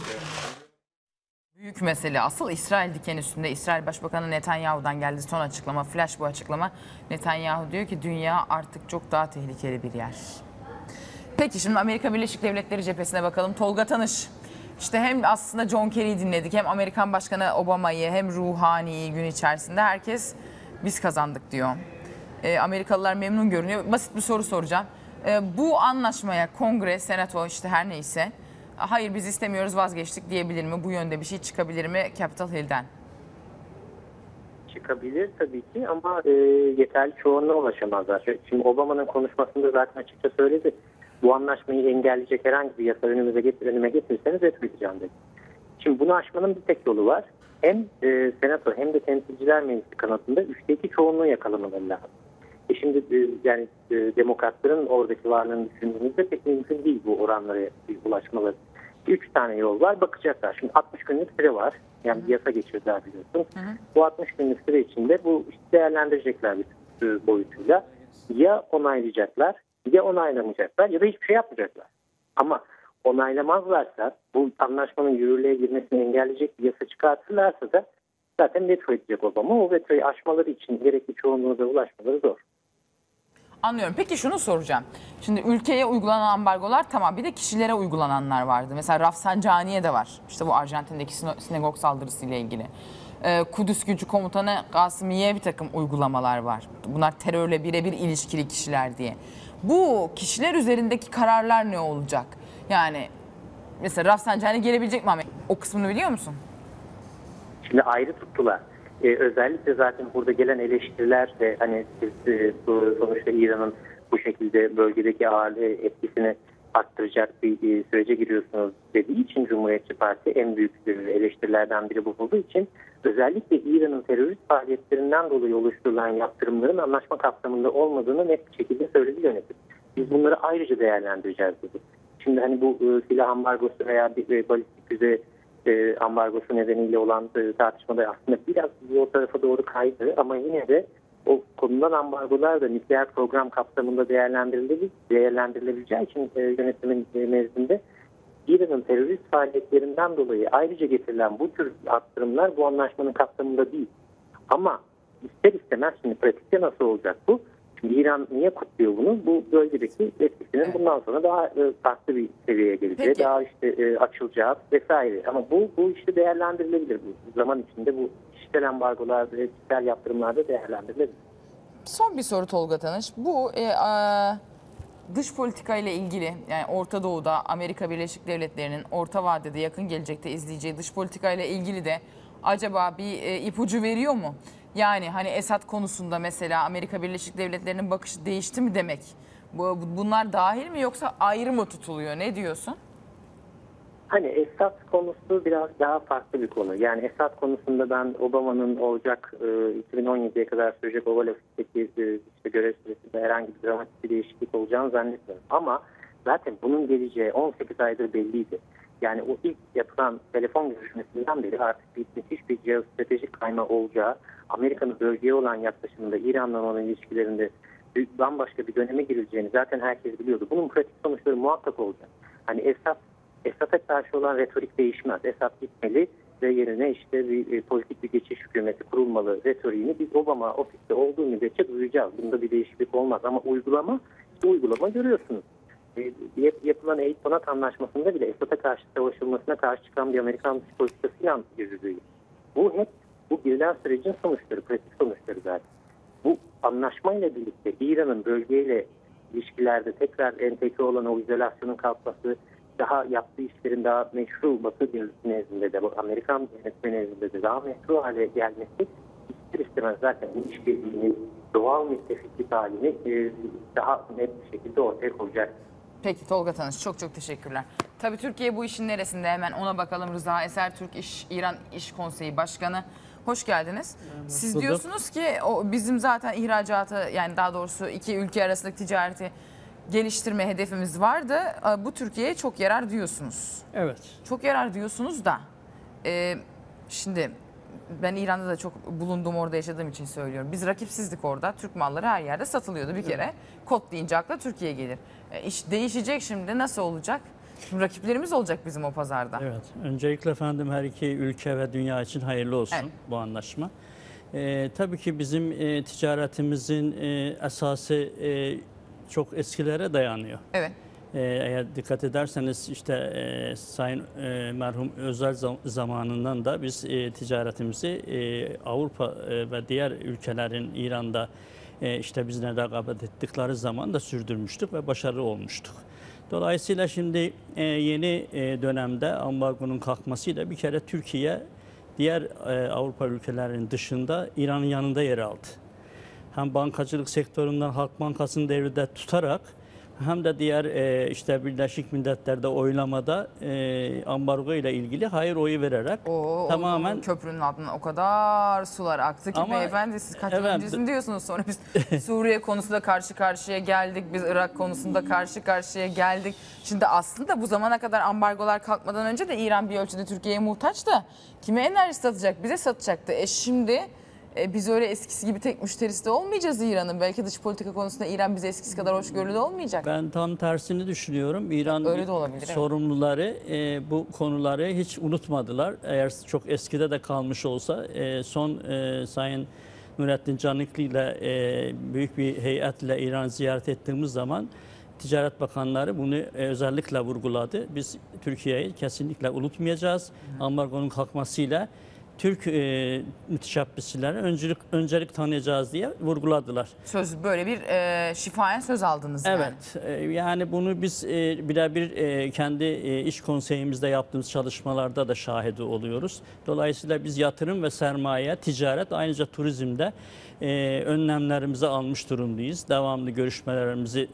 Büyük mesele asıl İsrail diken üstünde. İsrail Başbakanı Netanyahu'dan geldi son açıklama. Flash bu açıklama. Netanyahu diyor ki dünya artık çok daha tehlikeli bir yer. Peki şimdi Amerika Birleşik Devletleri cephesine bakalım. Tolga Tanış. İşte hem aslında John Kerry'i dinledik, hem Amerikan Başkanı Obama'yı, hem Ruhani'yi gün içerisinde herkes biz kazandık diyor. Amerikalılar memnun görünüyor. Basit bir soru soracağım. Bu anlaşmaya Kongre, Senato işte her neyse hayır biz istemiyoruz vazgeçtik diyebilir mi? Bu yönde bir şey çıkabilir mi Capitol Hill'den?
Çıkabilir tabii ki ama yeterli çoğunluğa ulaşamazlar. Şimdi Obama'nın konuşmasında zaten açıkça söyledi. Bu anlaşmayı engelleyecek herhangi bir yasa önüme getirirseniz veto edeceğim dedi. Şimdi bunu aşmanın bir tek yolu var. Hem Senato hem de Temsilciler Meclisi kanadında 3'te 2 çoğunluğu yakalamaları lazım. Şimdi yani demokratların oradaki varlığını düşündüğümüzde pek mümkün değil bu oranlara ulaşmaları. 3 tane yol var, bakacaklar. Şimdi 60 günlük süre var. Yani bir yasa geçirdiler biliyorsun. Bu 60 günlük süre içinde bu işte değerlendirecekler bir boyutuyla. Ya onaylayacaklar, ya onaylamayacaklar ya da hiçbir şey yapmayacaklar. Ama onaylamazlarsa bu anlaşmanın yürürlüğe girmesini engelleyecek bir yasa çıkartırlarsa da zaten veto edecek Obama. O vetoyu aşmaları için gerekli çoğunluğa da ulaşmaları zor.
Anlıyorum. Peki şunu soracağım. Şimdi ülkeye uygulanan ambargolar tamam, bir de kişilere uygulananlar vardı. Mesela Rafsanjani'ye de var. İşte bu Arjantin'deki sinagog saldırısıyla ilgili. Kudüs Gücü Komutanı Kasimiye'ye bir takım uygulamalar var. Bunlar terörle birebir ilişkili kişiler diye. Bu kişiler üzerindeki kararlar ne olacak? Yani mesela Rafsanjani gelebilecek mi? O kısmını biliyor musun?
Şimdi ayrı tuttular. Özellikle zaten burada gelen eleştiriler de hani siz sonuçta İran'ın bu şekilde bölgedeki ağırlığı etkisini arttıracak bir sürece giriyorsunuz dediği için Cumhuriyetçi Parti en büyük eleştirilerden biri bu olduğu için özellikle İran'ın terörist faaliyetlerinden dolayı oluşturulan yaptırımların anlaşma kapsamında olmadığını net bir şekilde söyledi yönetim. Biz bunları ayrıca değerlendireceğiz dedi. Şimdi hani bu silah ambargosu veya bir balistik füze ambargosu nedeniyle olan tartışmada aslında biraz o tarafa doğru kaydı ama yine de o konulan ambargolar da nükleer program kapsamında değerlendirilebileceği için yönetimin nezdinde İran'ın terörist faaliyetlerinden dolayı ayrıca getirilen bu tür arttırımlar bu anlaşmanın kapsamında değil. Ama ister istemez şimdi pratikte nasıl olacak bu? Şimdi İran niye kutluyor bunu? Bu bölgedeki etkisinin bundan sonra daha farklı bir seviyeye geleceği,
Peki.
daha işte açılacağı vesaire. Ama bu işte değerlendirilebilir. Bu zaman içinde bu kişisel ambargolarda, kişisel yaptırımlarda değerlendirilebilir.
Son bir soru Tolga Tanış. Bu dış politika ile ilgili, yani Orta Doğu'da Amerika Birleşik Devletleri'nin orta vadede yakın gelecekte izleyeceği dış politika ile ilgili de acaba bir ipucu veriyor mu? Yani hani Esad konusunda mesela Amerika Birleşik Devletleri'nin bakışı değişti mi demek? Bunlar dahil mi yoksa ayrı mı tutuluyor? Ne diyorsun?
Hani Esad konusu biraz daha farklı bir konu. Yani Esad konusunda ben Obama'nın olacak 2017'ye kadar sürecek Oval Ofis'teki işte görev süresinde herhangi bir dramatik bir değişiklik olacağını zannetmiyorum. Ama zaten bunun geleceği 18 aydır belliydi. Yani o ilk yapılan telefon görüşmesinden beri artık müthiş bir jeostratejik kayma olacağı, Amerika'nın bölgeye olan yaklaşımında İran'la olan ilişkilerinde bambaşka bir döneme girileceğini zaten herkes biliyordu. Bunun pratik sonuçları muhakkak olacak. Hani Esad'a karşı olan retorik değişmez. Esad gitmeli ve yerine işte bir politik bir geçiş hükümeti kurulmalı retoriğini biz Obama ofiste olduğu müddetçe duyacağız. Bunda bir değişiklik olmaz ama uygulama görüyorsunuz. Yapılan Eid-Donat anlaşmasında bile Esad'a karşı savaşılmasına karşı çıkan bir Amerikan dış politikasıyla yürüdüğü. Bu girilen sürecin sonuçları, pratik sonuçları zaten. Bu anlaşmayla birlikte İran'ın bölgeyle ilişkilerde tekrar entegre olan o izolasyonun kalkması, daha yaptığı işlerin daha meşru Batı nezdinde de, Amerikan yönetme nezdinde de daha meşru hale gelmesi ister istemez zaten bu işbirliğinin doğal müttefiklik halini daha net bir şekilde ortaya koyacak.
Peki Tolga Tanış, çok çok teşekkürler. Tabii Türkiye bu işin neresinde, hemen ona bakalım. Rıza Eser Türk İran İş Konseyi Başkanı. Hoş geldiniz. Siz diyorsunuz ki bizim zaten ihracatı, yani daha doğrusu iki ülke arasındaki ticareti geliştirme hedefimiz vardı. Bu Türkiye'ye çok yarar diyorsunuz.
Evet.
Çok yarar diyorsunuz da şimdi ben İran'da da çok bulundum, orada yaşadığım için söylüyorum. Biz rakipsizdik orada. Türk malları her yerde satılıyordu bir kere. Evet. Kod deyince akla Türkiye gelir. İş değişecek şimdi, nasıl olacak? Şimdi rakiplerimiz olacak bizim o pazarda.
Evet. Öncelikle efendim her iki ülke ve dünya için hayırlı olsun bu anlaşma. Tabii ki bizim ticaretimizin esası çok eskilere dayanıyor.
Evet.
Eğer dikkat ederseniz işte Sayın merhum Özel zamanından da biz ticaretimizi Avrupa ve diğer ülkelerin İran'da işte bizle rekabet ettikleri zaman da sürdürmüştük ve başarılı olmuştuk. Dolayısıyla şimdi yeni dönemde ambargonun kalkmasıyla bir kere Türkiye diğer Avrupa ülkelerinin dışında İran'ın yanında yer aldı. Hem bankacılık sektöründen Halk Bankası'nı devrede tutarak hem de diğer işte Birleşik Milletler'de oylamada ambargo ile ilgili hayır oyu vererek tamamen
köprünün altından o kadar sular aktı ki beyefendi, siz kaç öncesini diyorsunuz, sonra biz Suriye konusunda karşı karşıya geldik, biz Irak konusunda karşı karşıya geldik. Şimdi aslında bu zamana kadar ambargolar kalkmadan önce de İran bir ölçüde Türkiye'ye muhtaç da kime enerji satacak, bize satacaktı. Şimdi biz öyle eskisi gibi tek müşterisi de olmayacağız İran'ın. Belki dış politika konusunda İran bize eskisi kadar hoşgörülü de olmayacak.
Ben tam tersini düşünüyorum. İran
öyle de olabilir,
sorumluları bu konuları hiç unutmadılar. Eğer çok eskide de kalmış olsa son Sayın Nurettin Canikli ile büyük bir heyetle İran'ı ziyaret ettiğimiz zaman Ticaret Bakanları bunu özellikle vurguladı. Biz Türkiye'yi kesinlikle unutmayacağız. Ambargonun kalkmasıyla Türk müteşebbislerine öncelik tanıyacağız diye vurguladılar.
Böyle bir şifayen söz aldınız yani.
Evet. Yani bunu biz birebir kendi iş konseyimizde yaptığımız çalışmalarda da şahidi oluyoruz. Dolayısıyla biz yatırım ve sermaye, ticaret, ayrıca turizmde önlemlerimizi almış durumdayız. Devamlı görüşmelerimizi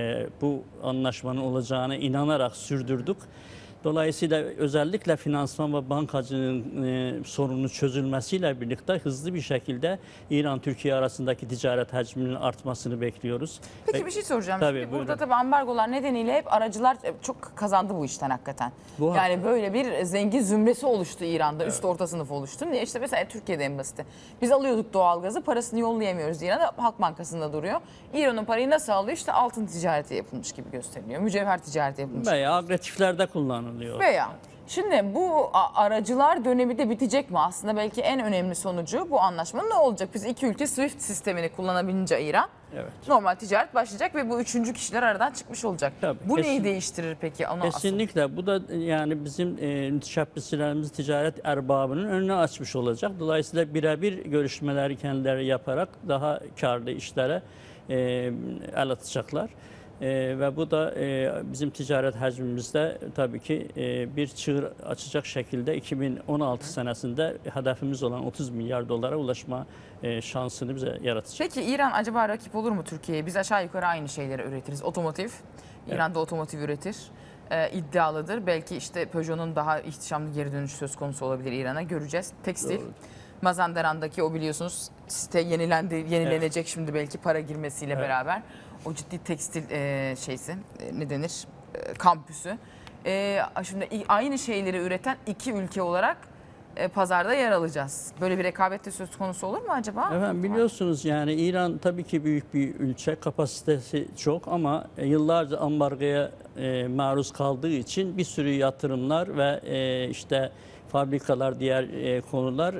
bu anlaşmanın olacağına inanarak sürdürdük. Dolayısıyla özellikle finansman ve bankacılığın sorunu çözülmesiyle birlikte hızlı bir şekilde İran-Türkiye arasındaki ticaret hacminin artmasını bekliyoruz.
Peki bir şey soracağım. Tabii, burada tabii ambargolar nedeniyle hep aracılar çok kazandı bu işten hakikaten. Yani böyle bir zengin zümresi oluştu İran'da. Evet. Üst orta sınıf oluştu. Niye? İşte mesela Türkiye'de en basiti. Biz alıyorduk doğalgazı, parasını yollayamıyoruz İran'a. Halk Bankası'nda duruyor. İran'ın parayı nasıl alıyor? İşte altın ticareti yapılmış gibi gösteriliyor. Mücevher ticareti yapılmış.
Veya agresiflerde kullanılıyor.
Veya şimdi bu aracılar dönemi de bitecek mi? Aslında belki en önemli sonucu bu anlaşmanın ne olacak? Biz iki ülke SWIFT sistemini kullanabilince İran, normal ticaret başlayacak ve bu üçüncü kişiler aradan çıkmış olacak. Tabii, bu neyi değiştirir peki? Onu
kesinlikle. Bu da yani bizim müteşebbislerimiz ticaret erbabının önünü açmış olacak. Dolayısıyla birebir görüşmeleri kendileri yaparak daha karlı işlere el atacaklar. Ve bu da bizim ticaret hacmimizde tabii ki bir çığır açacak şekilde 2016 senesinde hedefimiz olan 30 milyar dolara ulaşma şansını bize yaratacak.
Peki İran acaba rakip olur mu Türkiye'ye? Biz aşağı yukarı aynı şeyleri üretiriz. Otomotiv, İran'da otomotiv üretir. İddialıdır. Belki işte Peugeot'un daha ihtişamlı geri dönüş söz konusu olabilir İran'a. Göreceğiz. Tekstil. Doğru. Mazandaran'daki o biliyorsunuz site yenilenecek şimdi belki para girmesiyle beraber. O ciddi tekstil ne denir? Kampüsü. Şimdi aynı şeyleri üreten iki ülke olarak pazarda yer alacağız. Böyle bir rekabet de söz konusu olur mu acaba?
Efendim biliyorsunuz yani İran tabii ki büyük bir ülke, kapasitesi çok ama yıllarca ambargoya maruz kaldığı için bir sürü yatırımlar ve işte fabrikalar, diğer konular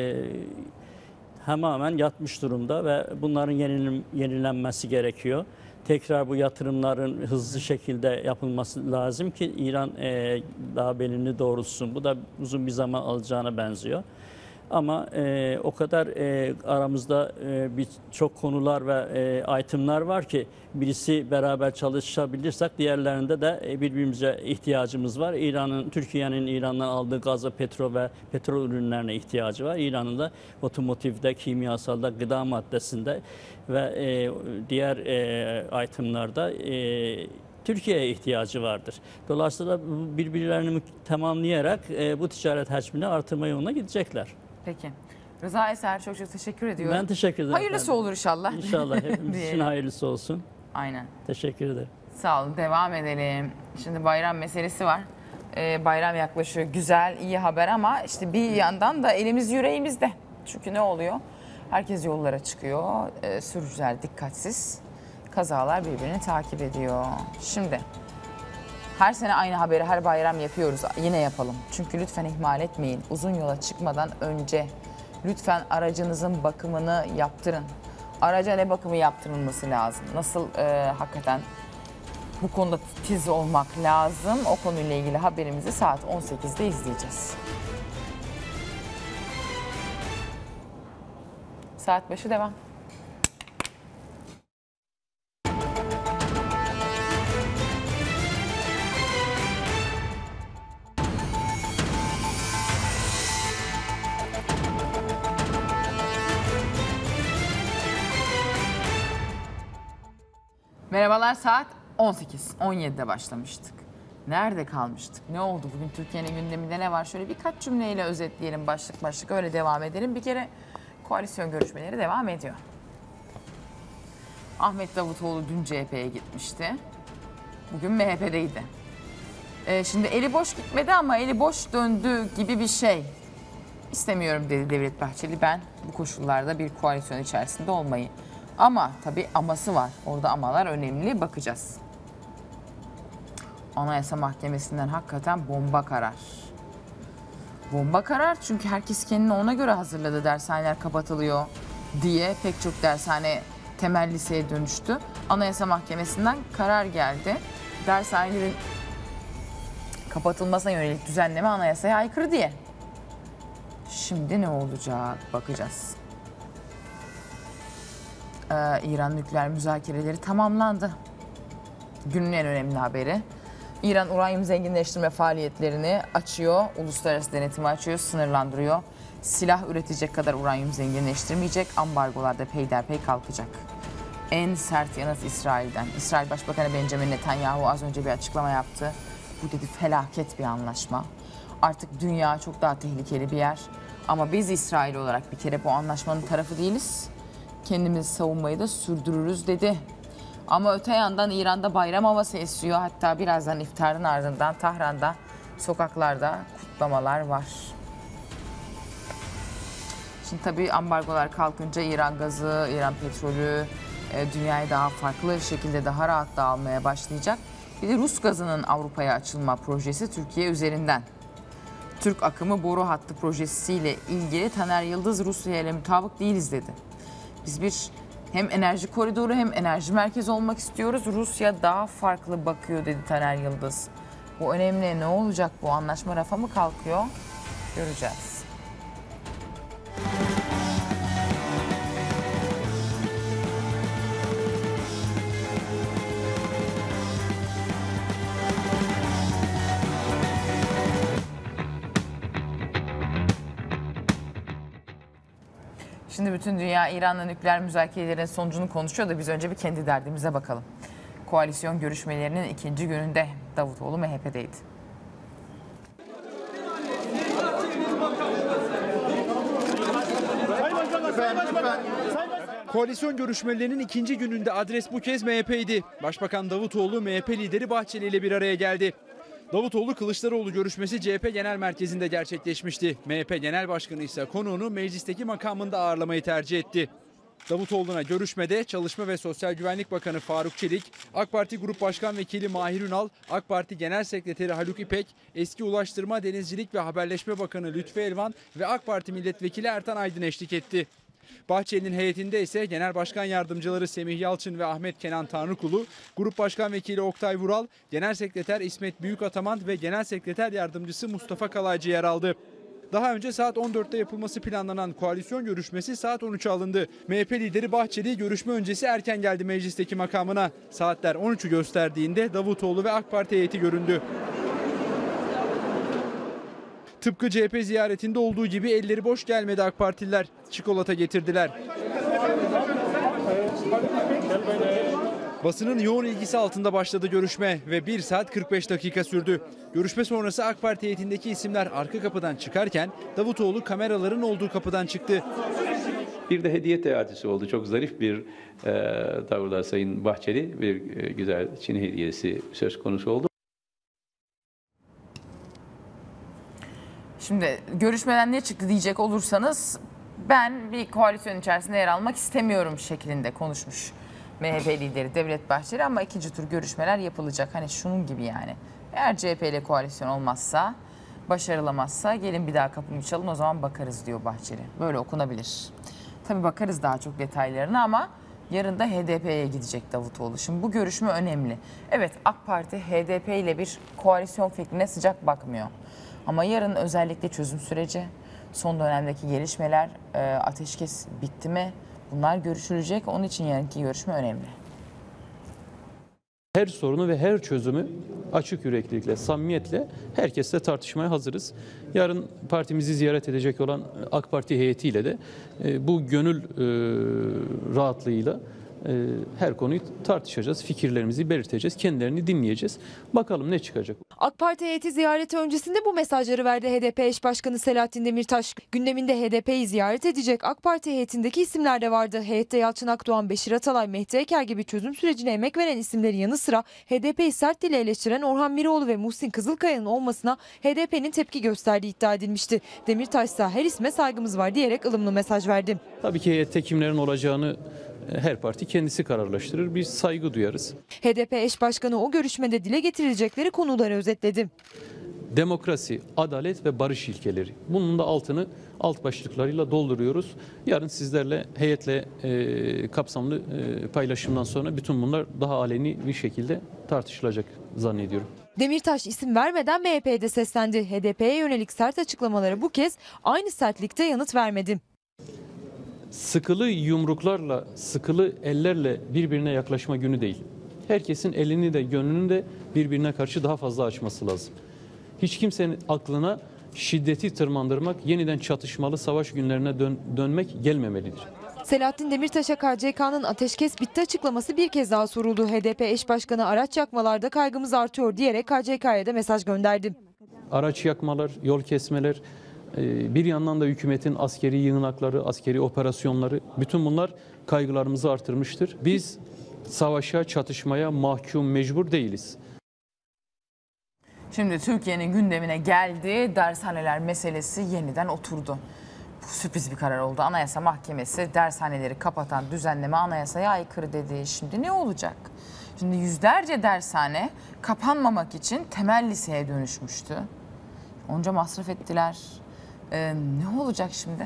tamamen yatmış durumda ve bunların yenilenmesi gerekiyor. Tekrar bu yatırımların hızlı şekilde yapılması lazım ki İran daha belini doğrultsun. Bu da uzun bir zaman alacağına benziyor. Ama o kadar aramızda birçok konular ve itemler var ki birisi beraber çalışabilirsek diğerlerinde de birbirimize ihtiyacımız var. Türkiye'nin İran'dan aldığı gaz ve petrol ürünlerine ihtiyacı var. İran'ın da otomotivde, kimyasalda, gıda maddesinde ve diğer itemlarda Türkiye'ye ihtiyacı vardır. Dolayısıyla birbirlerini tamamlayarak bu ticaret hacmini artırma yoluna gidecekler.
Peki. Rıza Eser, çok çok teşekkür ediyorum.
Ben teşekkür ederim.
Hayırlısı
efendim.
olur inşallah.
İnşallah hepimiz için hayırlısı olsun.
Aynen.
Teşekkür ederim.
Sağ olun. Devam edelim. Şimdi bayram meselesi var. Bayram yaklaşıyor. Güzel, iyi haber ama işte bir yandan da elimiz yüreğimizde. Çünkü ne oluyor? Herkes yollara çıkıyor. Sürücüler dikkatsiz. Kazalar birbirini takip ediyor. Şimdi her sene aynı haberi her bayram yapıyoruz. Yine yapalım. Çünkü lütfen ihmal etmeyin. Uzun yola çıkmadan önce lütfen aracınızın bakımını yaptırın. Araca ne bakımı yaptırılması lazım? Nasıl hakikaten bu konuda titiz olmak lazım? O konuyla ilgili haberimizi saat 18'de izleyeceğiz. Saat başı devam. Merhabalar, saat 18, 17'de başlamıştık. Nerede kalmıştık? Ne oldu? Bugün Türkiye'nin gündeminde ne var? Şöyle birkaç cümleyle özetleyelim, başlık başlık öyle devam edelim. Bir kere koalisyon görüşmeleri devam ediyor. Ahmet Davutoğlu dün CHP'ye gitmişti. Bugün MHP'deydi. Şimdi eli boş gitmedi ama eli boş döndü gibi bir şey. İstemiyorum dedi Devlet Bahçeli. Ben bu koşullarda bir koalisyon içerisinde olmayı. Ama tabii aması var. Orada amalar önemli. Bakacağız. Anayasa Mahkemesi'nden hakikaten bomba karar. Bomba karar çünkü herkes kendini ona göre hazırladı. Dershaneler kapatılıyor diye pek çok dershane temel liseye dönüştü. Anayasa Mahkemesi'nden karar geldi. Dershanelerin kapatılmasına yönelik düzenleme anayasaya aykırı diye. Şimdi ne olacak? Bakacağız. İran nükleer müzakereleri tamamlandı. Günün en önemli haberi. İran uranyum zenginleştirme faaliyetlerini açıyor, uluslararası denetimi açıyor, sınırlandırıyor. Silah üretecek kadar uranyum zenginleştirmeyecek, ambargolarda peyderpey kalkacak. En sert yanıt İsrail'den. İsrail Başbakanı Benjamin Netanyahu az önce bir açıklama yaptı. Bu dedi felaket bir anlaşma. Artık dünya çok daha tehlikeli bir yer. Ama biz İsrail olarak bir kere bu anlaşmanın tarafı değiliz. Kendimizi savunmayı da sürdürürüz dedi. Ama öte yandan İran'da bayram havası esiyor. Hatta birazdan iftarın ardından Tahran'da sokaklarda kutlamalar var. Şimdi tabii ambargolar kalkınca İran gazı, İran petrolü dünyaya daha farklı şekilde daha rahat dağılmaya başlayacak. Bir de Rus gazının Avrupa'ya açılma projesi Türkiye üzerinden. Türk akımı boru hattı projesiyle ilgili Taner Yıldız Rusya ile mutabık değiliz dedi. Biz bir hem enerji koridoru hem enerji merkezi olmak istiyoruz. Rusya daha farklı bakıyor dedi Taner Yıldız. Bu önemli. Ne olacak bu anlaşma, rafa mı kalkıyor? Göreceğiz. Şimdi bütün dünya İran'la nükleer müzakerelerin sonucunu konuşuyor da biz önce bir kendi derdimize bakalım. Koalisyon görüşmelerinin ikinci gününde Davutoğlu MHP'deydi.
Koalisyon görüşmelerinin ikinci gününde adres bu kez MHP'ydi. Başbakan Davutoğlu MHP lideri Bahçeli ile bir araya geldi. Davutoğlu-Kılıçdaroğlu görüşmesi CHP Genel Merkezi'nde gerçekleşmişti. MHP Genel Başkanı ise konuğunu meclisteki makamında ağırlamayı tercih etti. Davutoğlu'na görüşmede Çalışma ve Sosyal Güvenlik Bakanı Faruk Çelik, AK Parti Grup Başkan Vekili Mahir Ünal, AK Parti Genel Sekreteri Haluk İpek, eski Ulaştırma, Denizcilik ve Haberleşme Bakanı Lütfü Elvan ve AK Parti Milletvekili Ertan Aydın eşlik etti. Bahçeli'nin heyetinde ise Genel Başkan Yardımcıları Semih Yalçın ve Ahmet Kenan Tanrıkulu, Grup Başkan Vekili Oktay Vural, Genel Sekreter İsmet Büyükataman ve Genel Sekreter Yardımcısı Mustafa Kalaycı yer aldı. Daha önce saat 14'te yapılması planlanan koalisyon görüşmesi saat 13'e alındı. MHP lideri Bahçeli görüşme öncesi erken geldi meclisteki makamına. Saatler 13'ü gösterdiğinde Davutoğlu ve AK Parti heyeti göründü. Tıpkı CHP ziyaretinde olduğu gibi elleri boş gelmedi AK Partililer. Çikolata getirdiler. Basının yoğun ilgisi altında başladı görüşme ve 1 saat 45 dakika sürdü. Görüşme sonrası AK Parti heyetindeki isimler arka kapıdan çıkarken Davutoğlu kameraların olduğu kapıdan çıktı.
Bir de hediye teatisi oldu. Çok zarif bir tavırla Sayın Bahçeli bir güzel Çin hediyesi söz konusu oldu.
Şimdi görüşmeden ne çıktı diyecek olursanız ben bir koalisyon içerisinde yer almak istemiyorum şeklinde konuşmuş MHP lideri Devlet Bahçeli ama ikinci tur görüşmeler yapılacak. Hani şunun gibi yani. Eğer CHP ile koalisyon olmazsa, başarılamazsa gelin bir daha kapımı çalın o zaman bakarız diyor Bahçeli. Böyle okunabilir. Tabii bakarız daha çok detaylarına ama yarın da HDP'ye gidecek Davutoğlu. Şimdi bu görüşme önemli. Evet AK Parti HDP ile bir koalisyon fikrine sıcak bakmıyor. Ama yarın özellikle çözüm süreci, son dönemdeki gelişmeler, ateşkes bitti mi? Bunlar görüşülecek. Onun için yarınki görüşme önemli.
Her sorunu ve her çözümü açık yüreklilikle, samimiyetle herkesle tartışmaya hazırız. Yarın partimizi ziyaret edecek olan AK Parti heyetiyle de bu gönül rahatlığıyla her konuyu tartışacağız, fikirlerimizi belirteceğiz, kendilerini dinleyeceğiz. Bakalım ne çıkacak.
AK Parti heyeti ziyareti öncesinde bu mesajları verdi HDP eş başkanı Selahattin Demirtaş. Gündeminde HDP'yi ziyaret edecek AK Parti heyetindeki isimler de vardı. Heyette Yalçın Akdoğan, Beşir Atalay, Mehdi Eker gibi çözüm sürecine emek veren isimlerin yanı sıra HDP'yi sert dile eleştiren Orhan Miroğlu ve Muhsin Kızılkaya'nın olmasına HDP'nin tepki gösterdiği iddia edilmişti. Demirtaş ise her isme saygımız var diyerek ılımlı mesaj verdi.
Tabii ki heyette kimlerin olacağını her parti kendisi kararlaştırır. Biz saygı duyarız.
HDP eş başkanı o görüşmede dile getirilecekleri konuları özetledi.
Demokrasi, adalet ve barış ilkeleri. Bunun da altını alt başlıklarıyla dolduruyoruz. Yarın sizlerle heyetle kapsamlı paylaşımdan sonra bütün bunlar daha aleni bir şekilde tartışılacak zannediyorum.
Demirtaş isim vermeden MHP'ye de seslendi. HDP'ye yönelik sert açıklamalara bu kez aynı sertlikte yanıt vermedi.
Sıkılı yumruklarla, sıkılı ellerle birbirine yaklaşma günü değil. Herkesin elini de gönlünü de birbirine karşı daha fazla açması lazım. Hiç kimsenin aklına şiddeti tırmandırmak, yeniden çatışmalı savaş günlerine dönmek gelmemelidir.
Selahattin Demirtaş'a KCK'nın ateşkes bitti açıklaması bir kez daha soruldu. HDP eş başkanı araç yakmalarda kaygımız artıyor diyerek KCK'ya da mesaj gönderdi.
Araç yakmalar, yol kesmeler, bir yandan da hükümetin askeri yığınakları, askeri operasyonları, bütün bunlar kaygılarımızı artırmıştır. Biz savaşa, çatışmaya mahkum, mecbur değiliz.
Şimdi Türkiye'nin gündemine geldi. Dershaneler meselesi yeniden oturdu. Bu sürpriz bir karar oldu. Anayasa Mahkemesi dershaneleri kapatan düzenleme anayasaya aykırı dedi. Şimdi ne olacak? Şimdi yüzlerce dershane kapanmamak için temel liseye dönüşmüştü. Onca masraf ettiler. Ne olacak şimdi?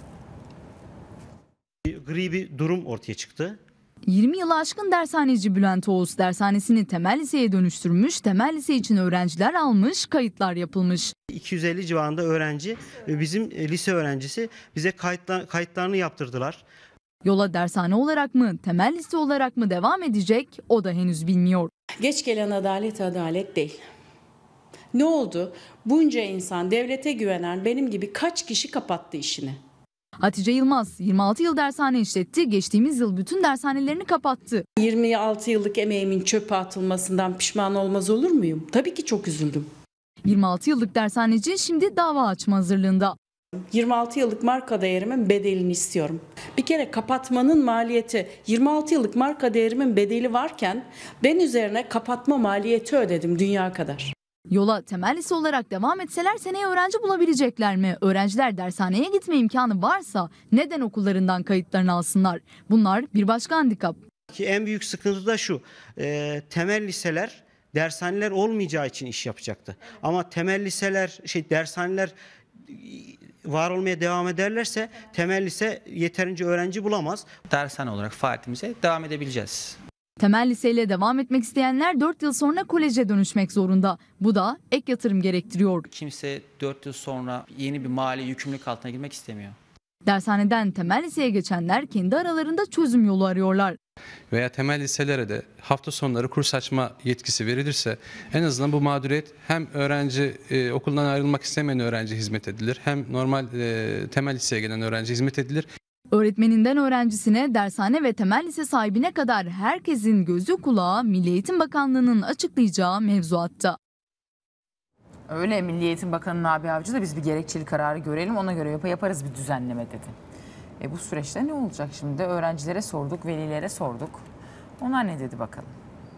Gri bir durum ortaya çıktı.
20 yılı aşkın dershaneci Bülent Oğuz dershanesini temel liseye dönüştürmüş, temel lise için öğrenciler almış, kayıtlar yapılmış.
250 civarında öğrenci ve bizim lise öğrencisi bize kayıtlarını yaptırdılar.
Yola dershane olarak mı, temel lise olarak mı devam edecek o da henüz bilmiyor.
Geç gelen adalet adalet değil. Ne oldu? Bunca insan devlete güvenen benim gibi kaç kişi kapattı işini?
Hatice Yılmaz 26 yıl dershane işletti, geçtiğimiz yıl bütün dershanelerini kapattı.
26 yıllık emeğimin çöpe atılmasından pişman olmaz olur muyum? Tabii ki çok üzüldüm.
26 yıllık dershaneci şimdi dava açma hazırlığında.
26 yıllık marka değerimin bedelini istiyorum. Bir kere kapatmanın maliyeti 26 yıllık marka değerimin bedeli varken ben üzerine kapatma maliyeti ödedim dünya kadar.
Yola temel lise olarak devam etseler seneye öğrenci bulabilecekler mi? Öğrenciler dershaneye gitme imkanı varsa neden okullarından kayıtlarını alsınlar? Bunlar bir başka handikap.
En büyük sıkıntı da şu, temel liseler dershaneler olmayacağı için iş yapacaktı. Ama temel liseler, dershaneler var olmaya devam ederlerse temel lise yeterince öğrenci bulamaz.
Dershane olarak faaliyetimize devam edebileceğiz.
Temel liseyle devam etmek isteyenler 4 yıl sonra koleje dönüşmek zorunda. Bu da ek yatırım gerektiriyor.
Kimse 4 yıl sonra yeni bir mali yükümlülük altına girmek istemiyor.
Dershaneden temel liseye geçenler kendi aralarında çözüm yolu arıyorlar.
Veya temel liselere de hafta sonları kurs açma yetkisi verilirse en azından bu mağduriyet hem öğrenci okuldan ayrılmak istemeyen öğrenci hizmet edilir hem normal temel liseye gelen öğrenci hizmet edilir.
Öğretmeninden öğrencisine, dershane ve temel lise sahibine kadar herkesin gözü kulağı Milli Eğitim Bakanlığı'nın açıklayacağı mevzuatta.
Öyle, Milli Eğitim Bakanı Nabi Avcı da biz bir gerekçeli kararı görelim, ona göre yaparız bir düzenleme dedi. Bu süreçte ne olacak şimdi? Öğrencilere sorduk, velilere sorduk. Onlar ne dedi bakalım.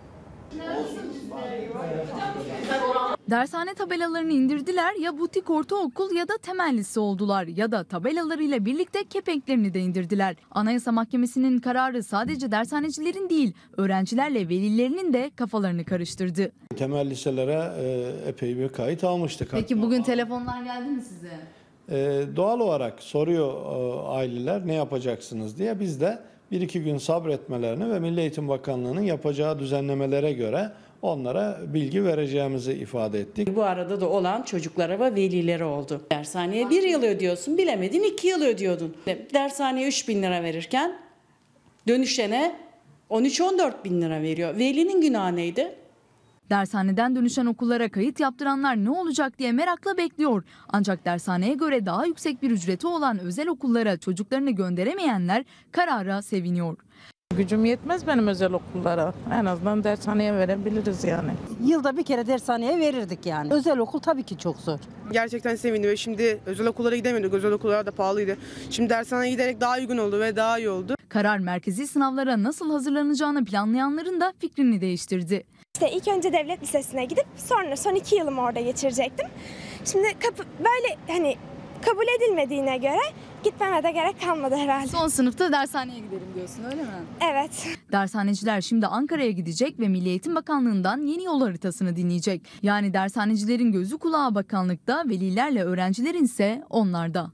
Dershane tabelalarını indirdiler, ya butik ortaokul ya da temel lise oldular ya da tabelalarıyla birlikte kepenklerini de indirdiler. Anayasa Mahkemesi'nin kararı sadece dershanecilerin değil, öğrencilerle velilerinin de kafalarını karıştırdı.
Temel liselere epey bir kayıt almıştık.
Peki bugün telefonlar geldi mi size?
Doğal olarak soruyor aileler ne yapacaksınız diye, biz de 1-2 gün sabretmelerini ve Milli Eğitim Bakanlığı'nın yapacağı düzenlemelere göre onlara bilgi vereceğimizi ifade ettik.
Bu arada da olan çocuklara ve velilere oldu. Dershaneye 1 yıl ödüyorsun, bilemedin 2 yıl ödüyordun. Dershaneye 3.000 lira verirken dönüşene 13-14 bin lira veriyor. Velinin günahı neydi?
Dershaneden dönüşen okullara kayıt yaptıranlar ne olacak diye merakla bekliyor. Ancak dershaneye göre daha yüksek bir ücreti olan özel okullara çocuklarını gönderemeyenler karara seviniyor.
Gücüm yetmez benim özel okullara. En azından dershaneye verebiliriz yani.
Yılda bir kere dershaneye verirdik yani. Özel okul tabii ki çok zor.
Gerçekten sevindim. Şimdi özel okullara gidemiyorduk. Özel okullar da pahalıydı. Şimdi dershaneye giderek daha uygun oldu ve daha iyi oldu.
Karar merkezi sınavlara nasıl hazırlanacağını planlayanların da fikrini değiştirdi.
İşte ilk önce devlet lisesine gidip sonra son 2 yılımı orada geçirecektim. Şimdi böyle hani kabul edilmediğine göre gitmeme de gerek kalmadı herhalde.
Son sınıfta dershaneye giderim diyorsun, öyle mi?
Evet.
Dershaneciler şimdi Ankara'ya gidecek ve Milli Eğitim Bakanlığı'ndan yeni yol haritasını dinleyecek. Yani dershanecilerin gözü kulağı bakanlıkta, velilerle öğrencilerin ise onlarda.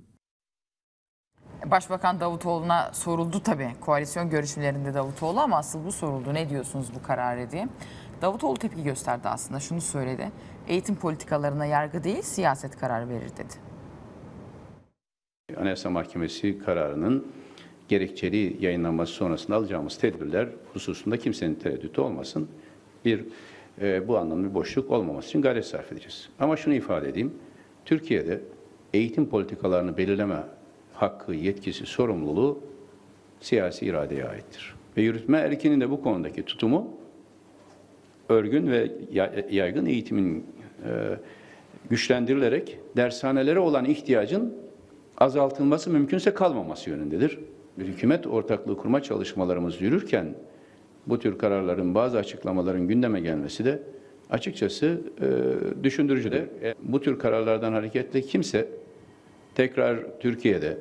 Başbakan Davutoğlu'na soruldu tabii. Koalisyon görüşmelerinde Davutoğlu, ama asıl bu soruldu. Ne diyorsunuz bu kararı diye. Davutoğlu tepki gösterdi aslında. Şunu söyledi. Eğitim politikalarına yargı değil, siyaset karar verir dedi.
Anayasa Mahkemesi kararının gerekçeli yayınlanması sonrasında alacağımız tedbirler hususunda kimsenin tereddütü olmasın. Bu anlamda bir boşluk olmaması için gayret sarf edeceğiz. Ama şunu ifade edeyim. Türkiye'de eğitim politikalarını belirleme hakkı, yetkisi, sorumluluğu siyasi iradeye aittir. Ve yürütme erkinin de bu konudaki tutumu örgün ve yaygın eğitimin güçlendirilerek dershanelere olan ihtiyacın azaltılması, mümkünse kalmaması yönündedir. Bir hükümet ortaklığı kurma çalışmalarımız yürürken bu tür kararların, bazı açıklamaların gündeme gelmesi de açıkçası düşündürücüdür. Bu tür kararlardan hareketle kimse tekrar Türkiye'de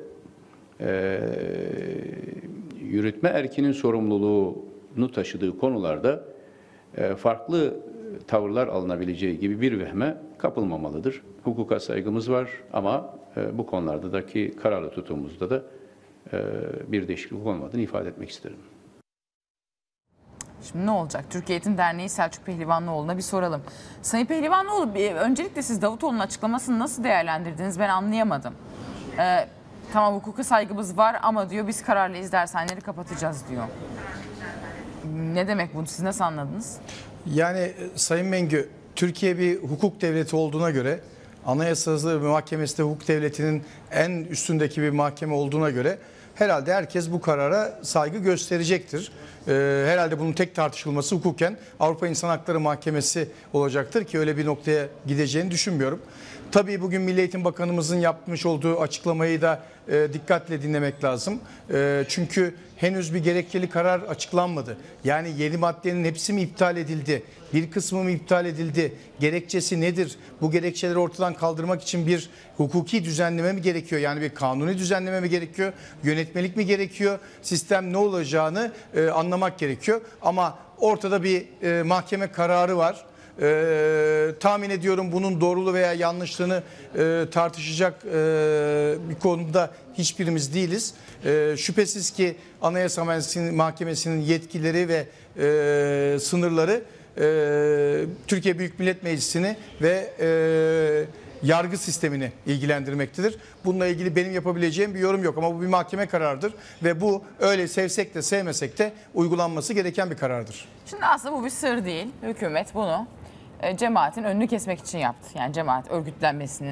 yürütme erkinin sorumluluğunu taşıdığı konularda farklı tavırlar alınabileceği gibi bir vehme kapılmamalıdır. Hukuka saygımız var ama bu konulardaki kararlı tutumumuzda da bir değişiklik olmadığını ifade etmek isterim.
Şimdi ne olacak? Türkiye Eğitim Derneği Selçuk Pehlivanlıoğlu'na bir soralım. Sayın Pehlivanlıoğlu, öncelikle siz Davutoğlu'nun açıklamasını nasıl değerlendirdiniz? Ben anlayamadım. Tamam, hukuka saygımız var ama diyor biz kararlıyız, dershaneleri kapatacağız diyor. Ne demek bu? Siz nasıl anladınız?
Yani Sayın Mengü, Türkiye bir hukuk devleti olduğuna göre, Anayasa Mahkemesi de hukuk devletinin en üstündeki bir mahkeme olduğuna göre herhalde herkes bu karara saygı gösterecektir. Herhalde bunun tek tartışılması hukuken Avrupa İnsan Hakları Mahkemesi olacaktır ki öyle bir noktaya gideceğini düşünmüyorum. Tabii bugün Milli Eğitim Bakanımızın yapmış olduğu açıklamayı da dikkatle dinlemek lazım. Çünkü henüz bir gerekçeli karar açıklanmadı. Yani yeni maddenin hepsi mi iptal edildi? Bir kısmı mı iptal edildi? Gerekçesi nedir? Bu gerekçeleri ortadan kaldırmak için bir hukuki düzenleme mi gerekiyor? Yani bir kanuni düzenleme mi gerekiyor? Yönetmelik mi gerekiyor? Sistem ne olacağını anlamak gerekiyor. Ama ortada bir mahkeme kararı var. Tahmin ediyorum bunun doğruluğu veya yanlışlığını tartışacak bir konuda hiçbirimiz değiliz. Şüphesiz ki Anayasa Mahkemesi'nin yetkileri ve sınırları Türkiye Büyük Millet Meclisi'ni ve yargı sistemini ilgilendirmektedir. Bununla ilgili benim yapabileceğim bir yorum yok ama bu bir mahkeme kararıdır ve bu öyle sevsek de sevmesek de uygulanması gereken bir karardır.
Şimdi aslında bu bir sır değil. Hükümet bunu cemaatin önünü kesmek için yaptı. Yani cemaat örgütlenmesinin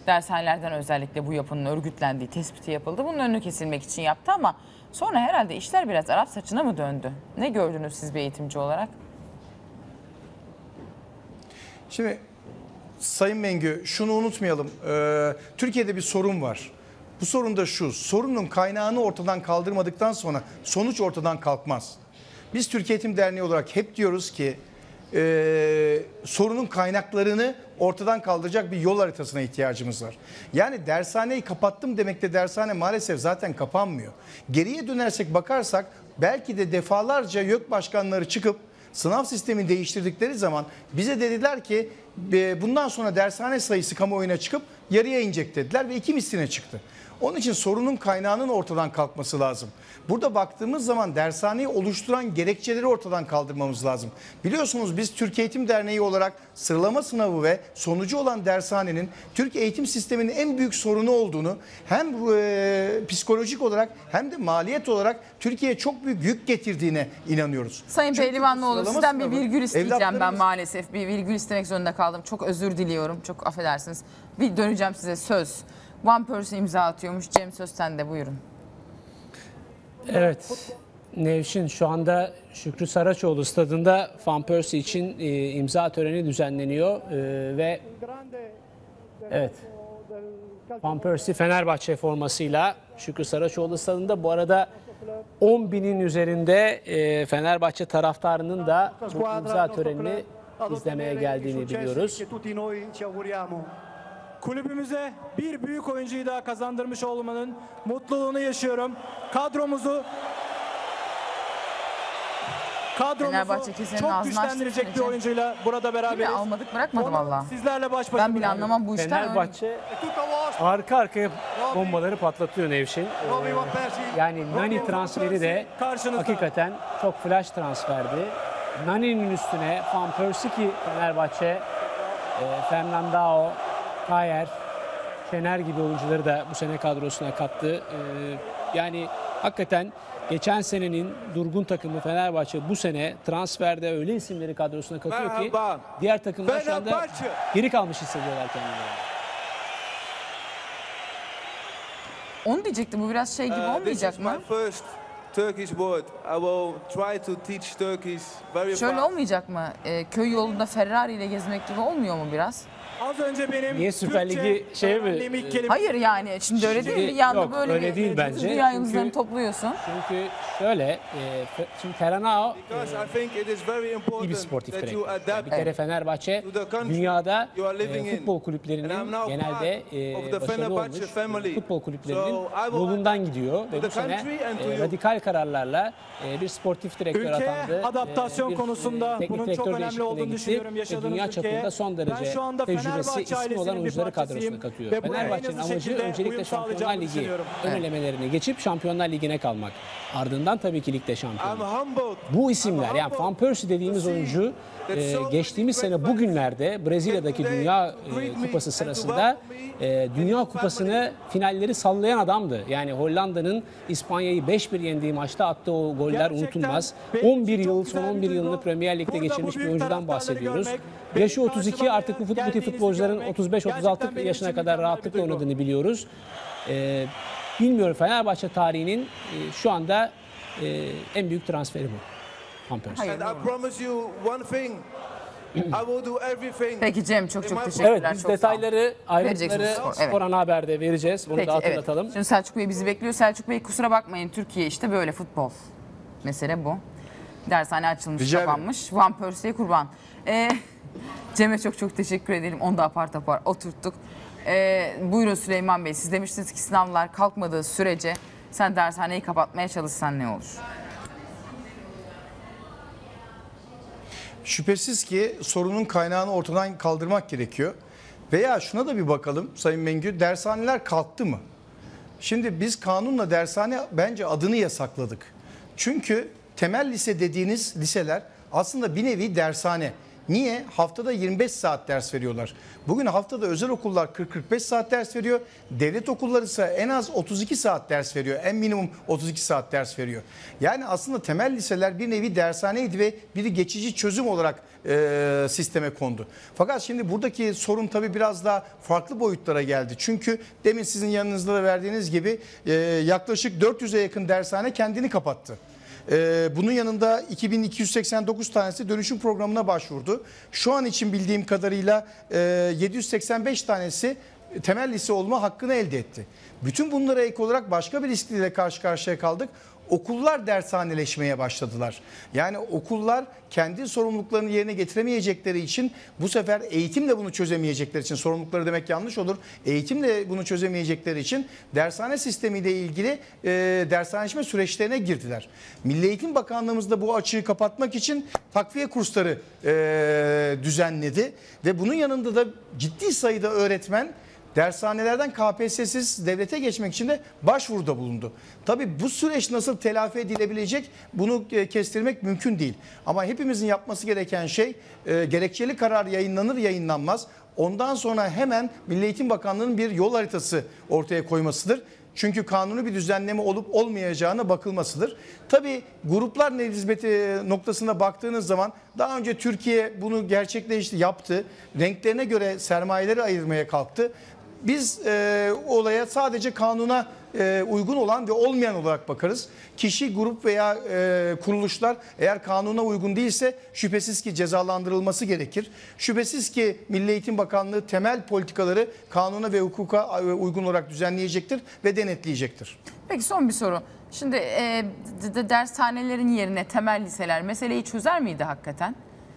Dershanelerden özellikle bu yapının örgütlendiği tespiti yapıldı. Bunun önünü kesilmek için yaptı ama sonra herhalde işler biraz Arap saçına mı döndü? Ne gördünüz siz bir eğitimci olarak?
Şimdi Sayın Mengü, şunu unutmayalım. Türkiye'de bir sorun var. Bu sorun da şu. Sorunun kaynağını ortadan kaldırmadıktan sonra sonuç ortadan kalkmaz. Biz Türkiye Eğitim Derneği olarak hep diyoruz ki sorunun kaynaklarını ortadan kaldıracak bir yol haritasına ihtiyacımız var. Yani dershaneyi kapattım demekle dershane maalesef zaten kapanmıyor. Geriye dönersek bakarsak belki de defalarca YÖK başkanları çıkıp sınav sistemini değiştirdikleri zaman bize dediler ki bundan sonra dershane sayısı kamuoyuna çıkıp yarıya inecek dediler ve 2 misline çıktı. Onun için sorunun kaynağının ortadan kalkması lazım. Burada baktığımız zaman dershaneyi oluşturan gerekçeleri ortadan kaldırmamız lazım. Biliyorsunuz biz Türkiye Eğitim Derneği olarak sıralama sınavı ve sonucu olan dershanenin Türk eğitim sisteminin en büyük sorunu olduğunu hem psikolojik olarak hem de maliyet olarak Türkiye'ye çok büyük yük getirdiğine inanıyoruz.
Sayın Pehlivanlıoğlu, sizden bir virgül isteyeceğim ben
evlatlarımız-
maalesef. Bir virgül istemek zorunda kaldım. Çok özür diliyorum. Çok affedersiniz. Bir döneceğim size söz. Van Persie imza atıyormuş. Cem söz sende, buyurun.
Evet, Nevşin şu anda Şükrü Saraçoğlu stadında Van Persie için imza töreni düzenleniyor ve evet, Van Persie Fenerbahçe formasıyla Şükrü Saraçoğlu stadında. Bu arada 10.000'in üzerinde Fenerbahçe taraftarının da bu imza törenini izlemeye geldiğini biliyoruz.
Kulübümüze bir büyük oyuncuyu daha kazandırmış olmanın mutluluğunu yaşıyorum. Kadromuzu
Fenerbahçe kesenin
çok
ağzını
güçlendirecek
açtı
bir oyuncuyla burada beraberiz.
Almadık bırakmadı valla.
Sizlerle baş başa
Ben bile anlamam bu işten.
Fenerbahçe arka arkaya bombaları patlatıyor Nevşin. Yani Nani transferi de hakikaten çok flash transferdi. Nani'nin üstüne Van Persie ki Fenerbahçe, Fernandao, Kayer, Şener gibi oyuncuları da bu sene kadrosuna kattı. Yani hakikaten geçen senenin durgun takımı Fenerbahçe bu sene transferde öyle isimleri kadrosuna katıyor ki diğer takımlar şu anda geri kalmış hissediyorlar kendilerini.
Onu diyecektim, bu biraz şey gibi olmayacak mı? Şöyle olmayacak mı? Köy yolunda Ferrari ile gezmek gibi olmuyor mu biraz?
Az önce benim
Niye Süper Ligi şey mi?
Hayır yani şimdi öyle değil. Bir yanda
Yok,
böyle
öyle
bir
değil bence.
dünya yıldızlarını topluyorsun.
Çünkü şöyle, şimdi Teranao iyi bir sportif direktör. Bir kere Fenerbahçe dünyada futbol kulüplerinin genelde başarılı olmuş futbol kulüplerinin yolundan gidiyor ve bu sene radikal kararlarla bir sportif direktör atandı.
Adaptasyon konusunda bunun çok önemli olduğunu düşünüyorum yaşadığımız
dünya
ülkeye.
çapında son derece tecrübesi, ismi olan oyuncuları kadrosuna katıyor. Fenerbahçe'nin amacı öncelikle Şampiyonlar Ligi ön elemelerini geçip Şampiyonlar Ligi'ne kalmak. Ardından tabii ki ligde şampiyon. Bu isimler, yani Van Persie dediğimiz oyuncu geçtiğimiz sene bugünlerde Brezilya'daki Dünya Kupası sırasında Dünya Kupası'nı finalleri sallayan adamdı. Yani Hollanda'nın İspanya'yı 5-1 yendiği maçta attığı o goller unutulmaz. 11 yıl, son 11 yılını Premier Lig'de geçirmiş bir oyuncudan bahsediyoruz. Yaşı 32, artık bu futbolcuların 35-36 yaşına kadar rahatlıkla oynadığını biliyoruz. Bilmiyorum, Fenerbahçe tarihinin şu anda en büyük transferi bu.
Peki Cem, çok teşekkürler.
Evet, biz detayları, ayrıntıları Spor Ana Haber'de vereceğiz. Bunu da hatırlatalım.
Evet. Şimdi Selçuk Bey bizi bekliyor. Selçuk Bey kusura bakmayın, Türkiye işte böyle futbol. Mesele bu. Dershane açılmış, kapanmış. Van Persie'ye kurban. Cem'e çok teşekkür edelim. Onu da apar topar oturttuk. Buyurun Süleyman Bey. Siz demiştiniz ki sınavlar kalkmadığı sürece sen dershaneyi kapatmaya çalışsan ne olur?
Şüphesiz ki sorunun kaynağını ortadan kaldırmak gerekiyor. Veya şuna da bir bakalım Sayın Mengü, dershaneler kalktı mı? Şimdi biz kanunla dershane bence adını yasakladık. Çünkü temel lise dediğiniz liseler aslında bir nevi dershane. Niye? Haftada 25 saat ders veriyorlar. Bugün haftada özel okullar 40-45 saat ders veriyor. Devlet okulları ise en az 32 saat ders veriyor. En minimum 32 saat ders veriyor. Yani aslında temel liseler bir nevi dershaneydi ve bir geçici çözüm olarak sisteme kondu. Fakat şimdi buradaki sorun tabii biraz daha farklı boyutlara geldi. Çünkü demin sizin yanınızda da verdiğiniz gibi yaklaşık 400'e yakın dershane kendini kapattı. Bunun yanında 2289 tanesi dönüşüm programına başvurdu. Şu an için bildiğim kadarıyla 785 tanesi temel lise olma hakkını elde etti. Bütün bunlara ek olarak başka bir riskiyle karşı karşıya kaldık. Okullar dershaneleşmeye başladılar. Yani okullar kendi sorumluluklarını yerine getiremeyecekleri için bu sefer eğitimle bunu çözemeyecekleri için, sorumlulukları demek yanlış olur, eğitimle bunu çözemeyecekleri için dershane sistemiyle ilgili dershaneleşme süreçlerine girdiler. Milli Eğitim Bakanlığımız da bu açığı kapatmak için takviye kursları düzenledi ve bunun yanında da ciddi sayıda öğretmen dershanelerden KPSS'siz devlete geçmek için de başvuruda bulundu. Tabii bu süreç nasıl telafi edilebilecek bunu kestirmek mümkün değil. Ama hepimizin yapması gereken şey gerekçeli karar yayınlanır yayınlanmaz. Ondan sonra hemen Milli Eğitim Bakanlığı'nın bir yol haritası ortaya koymasıdır. Çünkü kanuni bir düzenleme olup olmayacağına bakılmasıdır. Tabii gruplar hizmeti noktasına baktığınız zaman daha önce Türkiye bunu yaptı. Renklerine göre sermayeleri ayırmaya kalktı. Biz olaya sadece kanuna uygun olan ve olmayan olarak bakarız. Kişi, grup veya kuruluşlar eğer kanuna uygun değilse şüphesiz ki cezalandırılması gerekir. Şüphesiz ki Milli Eğitim Bakanlığı temel politikaları kanuna ve hukuka uygun olarak düzenleyecektir ve denetleyecektir.
Peki son bir soru. Şimdi dershanelerin yerine temel liseler meseleyi çözer miydi hakikaten?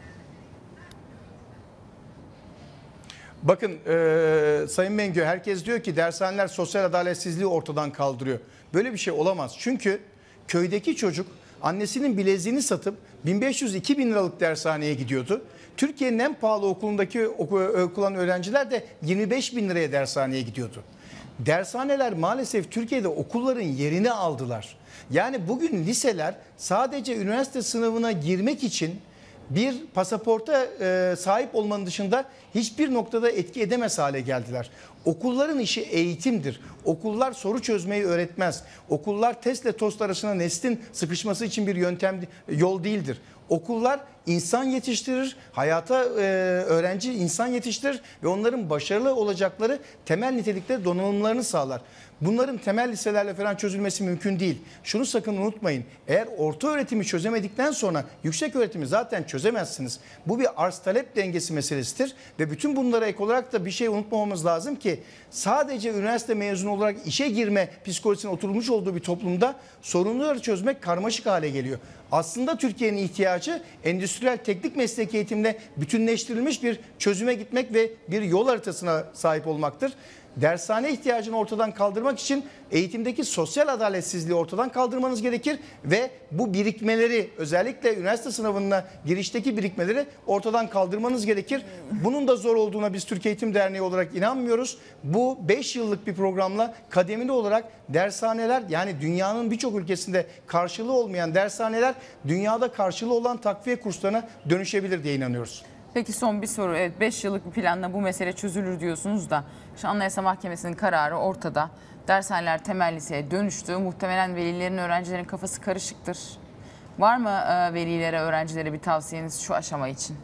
Bakın Sayın Mengü, herkes diyor ki dershaneler sosyal adaletsizliği ortadan kaldırıyor. Böyle bir şey olamaz. Çünkü köydeki çocuk annesinin bileziğini satıp 1500-2000 liralık dershaneye gidiyordu. Türkiye'nin en pahalı okulundaki okulan öğrenciler de 25 bin liraya dershaneye gidiyordu. Dershaneler maalesef Türkiye'de okulların yerini aldılar. Yani bugün liseler sadece üniversite sınavına girmek için bir pasaporta sahip olmanın dışında hiçbir noktada etki edemez hale geldiler. Okulların işi eğitimdir. Okullar soru çözmeyi öğretmez. Okullar testle tost arasında neslin sıkışması için bir yol değildir. Okullar insan yetiştirir, hayata öğrenci insan yetiştirir ve onların başarılı olacakları temel nitelikleri donanımlarını sağlar. Bunların temel liselerle falan çözülmesi mümkün değil. Şunu sakın unutmayın. Eğer orta öğretimi çözemedikten sonra yüksek öğretimi zaten çözemezsiniz. Bu bir arz talep dengesi meselesidir ve bütün bunlara ek olarak da bir şey unutmamamız lazım ki sadece üniversite mezunu olarak işe girme psikolojisinin oturmuş olduğu bir toplumda sorunları çözmek karmaşık hale geliyor. Aslında Türkiye'nin ihtiyacı endüstriyel teknik meslek eğitimle bütünleştirilmiş bir çözüme gitmek ve bir yol haritasına sahip olmaktır. Dershane ihtiyacını ortadan kaldırmak için eğitimdeki sosyal adaletsizliği ortadan kaldırmanız gerekir ve bu birikmeleri özellikle üniversite sınavına girişteki birikmeleri ortadan kaldırmanız gerekir. Bunun da zor olduğuna biz Türkiye Eğitim Derneği olarak inanmıyoruz. Bu 5 yıllık bir programla kademeli olarak dershaneler, yani dünyanın birçok ülkesinde karşılığı olmayan dershaneler dünyada karşılığı olan takviye kurslarına dönüşebilir diye inanıyoruz.
Peki son bir soru. Evet, 5 yıllık bir planla bu mesele çözülür diyorsunuz da şu Anayasa Mahkemesi'nin kararı ortada. Dershaneler temel liseye dönüştü. Muhtemelen velilerin, öğrencilerin kafası karışıktır. Var mı velilere, öğrencilere bir tavsiyeniz şu aşama için?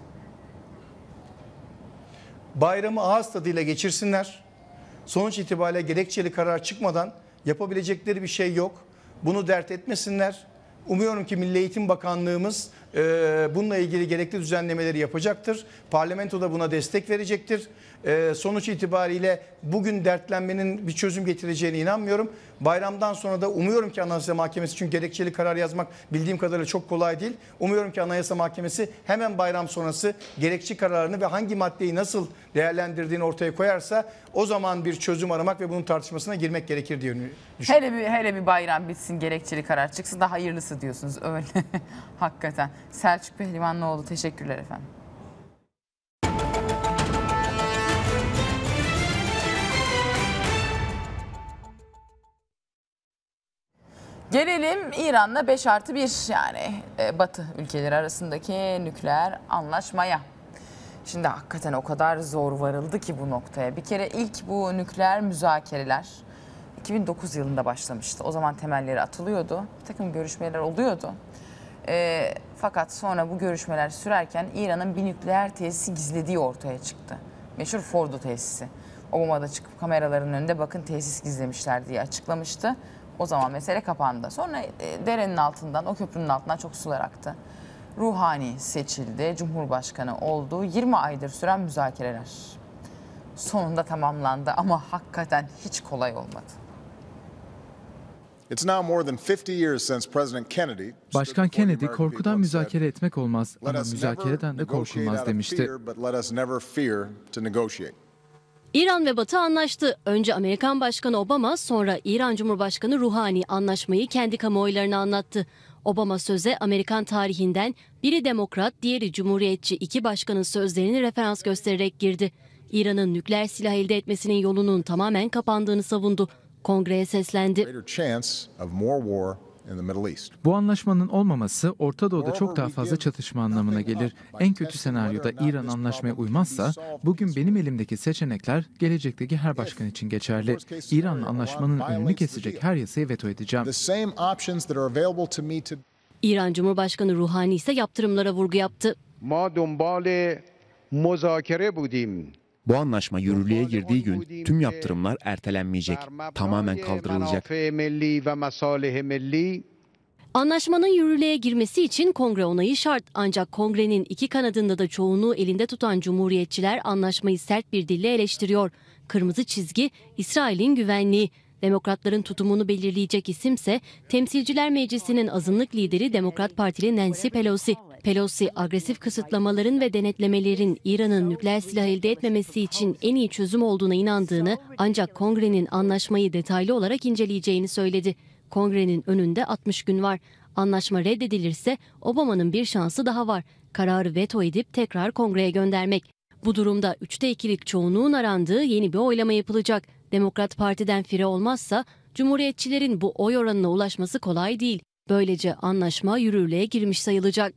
Bayramı ağız tadıyla geçirsinler. Sonuç itibariyle gerekçeli karar çıkmadan yapabilecekleri bir şey yok. Bunu dert etmesinler. Umuyorum ki Milli Eğitim Bakanlığımız bununla ilgili gerekli düzenlemeleri yapacaktır. Parlamento da buna destek verecektir. Sonuç itibariyle bugün dertlenmenin bir çözüm getireceğine inanmıyorum. Bayramdan sonra da umuyorum ki Anayasa Mahkemesi, çünkü gerekçeli karar yazmak bildiğim kadarıyla çok kolay değil. Umuyorum ki Anayasa Mahkemesi hemen bayram sonrası gerekçe kararını ve hangi maddeyi nasıl değerlendirdiğini ortaya koyarsa o zaman bir çözüm aramak ve bunun tartışmasına girmek gerekir diye düşünüyorum.
Hele bir bayram bitsin, gerekçeli karar çıksın da hayırlısı diyorsunuz öyle. Hakikaten. Selçuk Pehlivanlıoğlu, teşekkürler efendim. Gelelim İran'la 5+1, yani Batı ülkeleri arasındaki nükleer anlaşmaya. Şimdi hakikaten o kadar zor varıldı ki bu noktaya. Bir kere ilk bu nükleer müzakereler 2009 yılında başlamıştı. O zaman temelleri atılıyordu. Bir takım görüşmeler oluyordu. Fakat sonra bu görüşmeler sürerken İran'ın bir nükleer tesisi gizlediği ortaya çıktı. Meşhur Fordo tesisi. Obama da çıkıp kameraların önünde bakın tesis gizlemişler diye açıklamıştı. O zaman mesele kapandı. Sonra derenin altından, o köprünün altından çok sular aktı. Ruhani seçildi, Cumhurbaşkanı oldu. 20 aydır süren müzakereler sonunda tamamlandı ama hakikaten hiç kolay olmadı.
Başkan Kennedy korkudan müzakere etmek olmaz ama müzakereden de korkulmaz demişti.
İran ve Batı anlaştı. Önce Amerikan Başkanı Obama, sonra İran Cumhurbaşkanı Ruhani anlaşmayı kendi kamuoylarına anlattı. Obama söze Amerikan tarihinden biri demokrat, diğeri cumhuriyetçi iki başkanın sözlerini referans göstererek girdi. İran'ın nükleer silah elde etmesinin yolunun tamamen kapandığını savundu. Kongreye seslendi.
Bu anlaşmanın olmaması Orta Doğu'da çok daha fazla çatışma anlamına gelir. En kötü senaryoda İran anlaşmaya uymazsa bugün benim elimdeki seçenekler gelecekteki her başkan için geçerli. İran'la anlaşmanın önünü kesecek her yasayı veto edeceğim.
İran Cumhurbaşkanı Ruhani ise yaptırımlara vurgu yaptı.
Bu anlaşma yürürlüğe girdiği gün tüm yaptırımlar ertelenmeyecek, tamamen kaldırılacak.
Anlaşmanın yürürlüğe girmesi için kongre onayı şart. Ancak kongrenin iki kanadında da çoğunluğu elinde tutan cumhuriyetçiler anlaşmayı sert bir dille eleştiriyor. Kırmızı çizgi İsrail'in güvenliği. Demokratların tutumunu belirleyecek isimse Temsilciler Meclisi'nin azınlık lideri Demokrat Partili Nancy Pelosi. Pelosi, agresif kısıtlamaların ve denetlemelerin İran'ın nükleer silah elde etmemesi için en iyi çözüm olduğuna inandığını, ancak kongrenin anlaşmayı detaylı olarak inceleyeceğini söyledi. Kongrenin önünde 60 gün var. Anlaşma reddedilirse Obama'nın bir şansı daha var. Kararı veto edip tekrar kongreye göndermek. Bu durumda 3'te 2'lik çoğunluğun arandığı yeni bir oylama yapılacak. Demokrat Parti'den fire olmazsa Cumhuriyetçilerin bu oy oranına ulaşması kolay değil. Böylece anlaşma yürürlüğe girmiş sayılacak.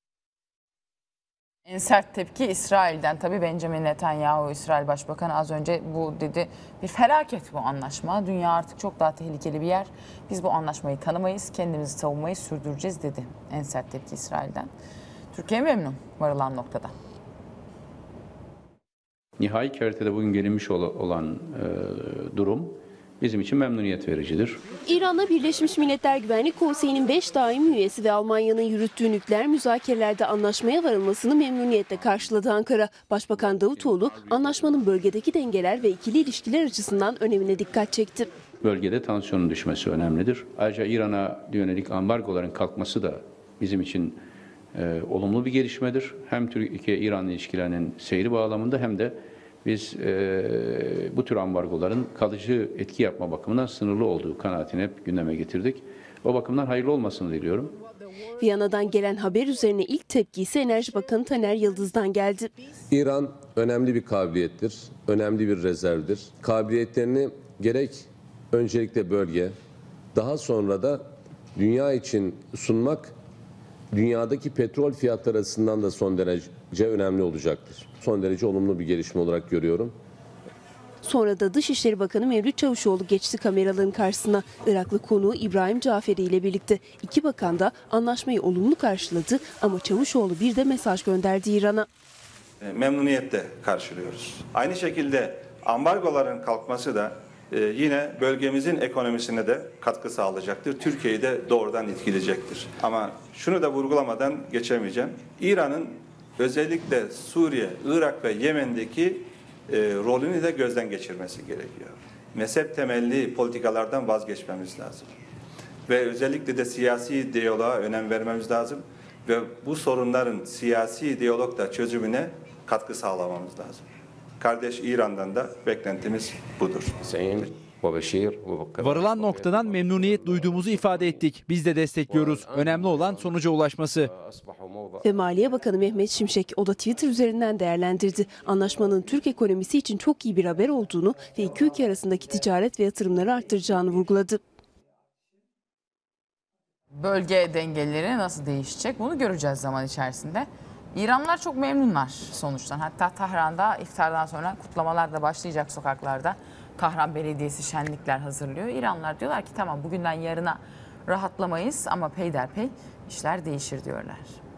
En sert tepki İsrail'den. Tabii Benjamin Netanyahu, İsrail Başbakanı az önce bu dedi. Bir felaket bu anlaşma. Dünya artık çok daha tehlikeli bir yer. Biz bu anlaşmayı tanımayız, kendimizi savunmayı sürdüreceğiz dedi. En sert tepki İsrail'den. Türkiye memnun varılan noktada.
Nihai kertede bugün gelinmiş olan durum bizim için memnuniyet vericidir.
İran'la Birleşmiş Milletler Güvenlik Konseyi'nin 5 daimi üyesi ve Almanya'nın yürüttüğü nükleer müzakerelerde anlaşmaya varılmasını memnuniyetle karşıladı Ankara. Başbakan Davutoğlu anlaşmanın bölgedeki dengeler ve ikili ilişkiler açısından önemine dikkat çekti.
Bölgede tansiyonun düşmesi önemlidir. Ayrıca İran'a yönelik ambargoların kalkması da bizim için olumlu bir gelişmedir. Hem Türkiye-İran ilişkilerinin seyri bağlamında hem de biz bu tür ambargoların kalıcı etki yapma bakımından sınırlı olduğu kanaatini hep gündeme getirdik. O bakımdan hayırlı olmasını diliyorum.
Viyana'dan gelen haber üzerine ilk tepki ise Enerji Bakanı Taner Yıldız'dan geldi.
İran önemli bir kabiliyettir, önemli bir rezervdir. Kabiliyetlerini gerek öncelikle bölge, daha sonra da dünya için sunmak, dünyadaki petrol fiyatları açısından da son derece önemli olacaktır. Son derece olumlu bir gelişme olarak görüyorum.
Sonra da Dışişleri Bakanı Mevlüt Çavuşoğlu geçti kameraların karşısına. Iraklı konuğu İbrahim Caferi ile birlikte iki bakan da anlaşmayı olumlu karşıladı ama Çavuşoğlu bir de mesaj gönderdi İran'a.
Memnuniyetle karşılıyoruz. Aynı şekilde ambargoların kalkması da yine bölgemizin ekonomisine de katkı sağlayacaktır. Türkiye'yi de doğrudan etkileyecektir. Ama şunu da vurgulamadan geçemeyeceğim. İran'ın özellikle Suriye, Irak ve Yemen'deki rolünü de gözden geçirmesi gerekiyor. Mezhep temelli politikalardan vazgeçmemiz lazım. Ve özellikle de siyasi diyaloğa önem vermemiz lazım. Ve bu sorunların siyasi diyalogda çözümüne katkı sağlamamız lazım. Kardeş İran'dan da beklentimiz budur.
Varılan noktadan memnuniyet duyduğumuzu ifade ettik. Biz de destekliyoruz. Önemli olan sonuca ulaşması.
Ve Maliye Bakanı Mehmet Şimşek o da Twitter üzerinden değerlendirdi. Anlaşmanın Türk ekonomisi için çok iyi bir haber olduğunu ve iki ülke arasındaki ticaret ve yatırımları arttıracağını vurguladı.
Bölge dengeleri nasıl değişecek bunu göreceğiz zaman içerisinde. İranlılar çok memnunlar sonuçtan. Hatta Tahran'da iftardan sonra kutlamalar da başlayacak sokaklarda. Tahran Belediyesi şenlikler hazırlıyor. İranlılar diyorlar ki tamam bugünden yarına rahatlamayız ama peyderpey işler değişir diyorlar.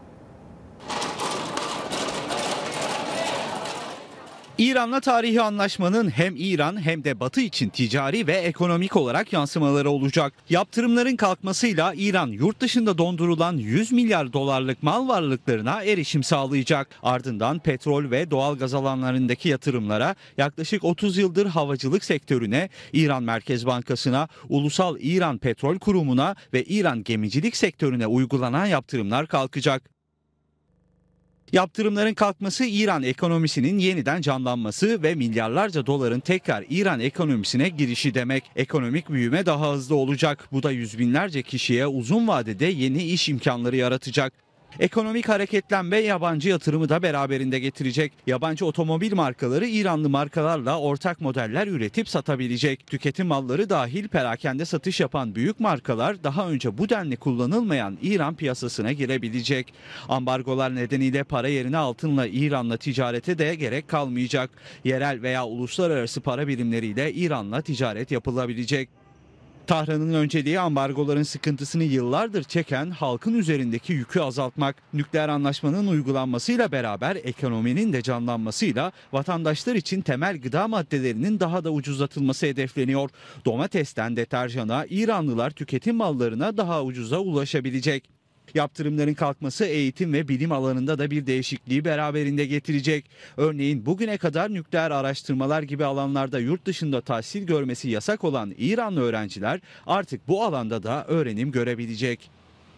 İran'la tarihi anlaşmanın hem İran hem de Batı için ticari ve ekonomik olarak yansımaları olacak. Yaptırımların kalkmasıyla İran yurt dışında dondurulan 100 milyar dolarlık mal varlıklarına erişim sağlayacak. Ardından petrol ve doğalgaz alanlarındaki yatırımlara, yaklaşık 30 yıldır havacılık sektörüne, İran Merkez Bankası'na, Ulusal İran Petrol Kurumu'na ve İran gemicilik sektörüne uygulanan yaptırımlar kalkacak. Yaptırımların kalkması İran ekonomisinin yeniden canlanması ve milyarlarca doların tekrar İran ekonomisine girişi demek. Ekonomik büyüme daha hızlı olacak. Bu da yüz binlerce kişiye uzun vadede yeni iş imkanları yaratacak. Ekonomik hareketlenme yabancı yatırımı da beraberinde getirecek. Yabancı otomobil markaları İranlı markalarla ortak modeller üretip satabilecek. Tüketim malları dahil perakende satış yapan büyük markalar daha önce bu denli kullanılmayan İran piyasasına girebilecek. Ambargolar nedeniyle para yerine altınla İran'la ticarete de gerek kalmayacak. Yerel veya uluslararası para birimleriyle İran'la ticaret yapılabilecek. Tahran'ın önceliği ambargoların sıkıntısını yıllardır çeken halkın üzerindeki yükü azaltmak. Nükleer anlaşmanın uygulanmasıyla beraber ekonominin de canlanmasıyla vatandaşlar için temel gıda maddelerinin daha da ucuzlatılması hedefleniyor. Domatesten deterjana, İranlılar tüketim mallarına daha ucuza ulaşabilecek. Yaptırımların kalkması eğitim ve bilim alanında da bir değişikliği beraberinde getirecek. Örneğin bugüne kadar nükleer araştırmalar gibi alanlarda yurt dışında tahsil görmesi yasak olan İranlı öğrenciler artık bu alanda da öğrenim görebilecek.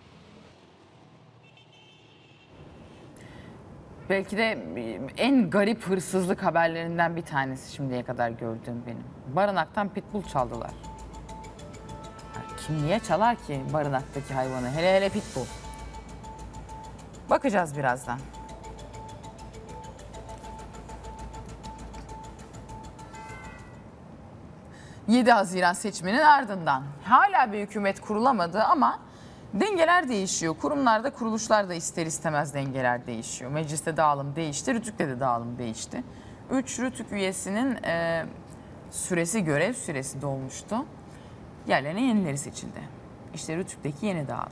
Belki de en garip hırsızlık haberlerinden bir tanesi şimdiye kadar gördüğüm benim. Barınaktan pitbull çaldılar. Kim niye çalar ki barınaktaki hayvanı? Hele hele pitbull. Bakacağız birazdan. ...7 Haziran seçiminin ardından hala bir hükümet kurulamadı ama dengeler değişiyor. Kurumlarda, kuruluşlarda ister istemez dengeler değişiyor. Mecliste dağılım değişti, Rütük'te de dağılım değişti. 3 Rütük üyesinin görev süresi dolmuştu. Yerlerine yenileri seçildi. İşte Rütük'teki yeni dağılım.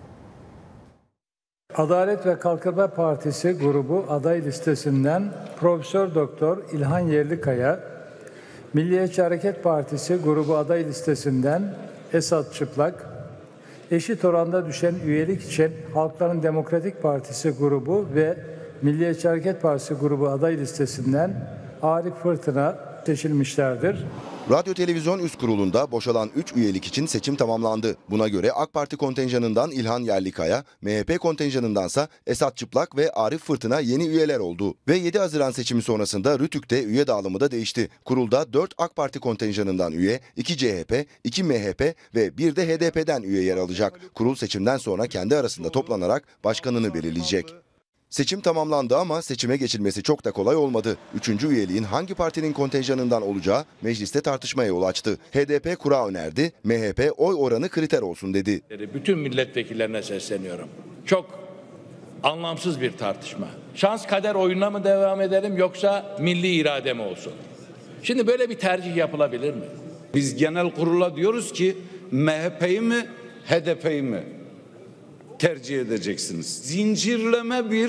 Adalet ve Kalkınma Partisi grubu aday listesinden Profesör Doktor İlhan Yerlikaya, Milliyetçi Hareket Partisi grubu aday listesinden Esat Çıplak, eşit oranda düşen üyelik için Halkların Demokratik Partisi grubu ve Milliyetçi Hareket Partisi grubu aday listesinden Arif Fırtına seçilmişlerdir.
Radyo Televizyon Üst Kurulu'nda boşalan 3 üyelik için seçim tamamlandı. Buna göre AK Parti kontenjanından İlhan Yerlikaya, MHP kontenjanındansa Esat Çıplak ve Arif Fırtına yeni üyeler oldu. Ve 7 Haziran seçimi sonrasında Rütük'te üye dağılımı da değişti. Kurulda 4 AK Parti kontenjanından üye, 2 CHP, 2 MHP ve 1 de HDP'den üye yer alacak. Kurul seçimden sonra kendi arasında toplanarak başkanını belirleyecek. Seçim tamamlandı ama seçime geçilmesi çok da kolay olmadı. 3. üyeliğin hangi partinin kontenjanından olacağı mecliste tartışmaya yol açtı. HDP kura önerdi, MHP oy oranı kriter olsun dedi.
Bütün milletvekillerine sesleniyorum. Çok anlamsız bir tartışma. Şans kader oyununa mı devam edelim yoksa milli irade mi olsun? Şimdi böyle bir tercih yapılabilir mi?
Biz genel kurula diyoruz ki MHP'yi mi HDP'yi mi tercih edeceksiniz? Zincirleme bir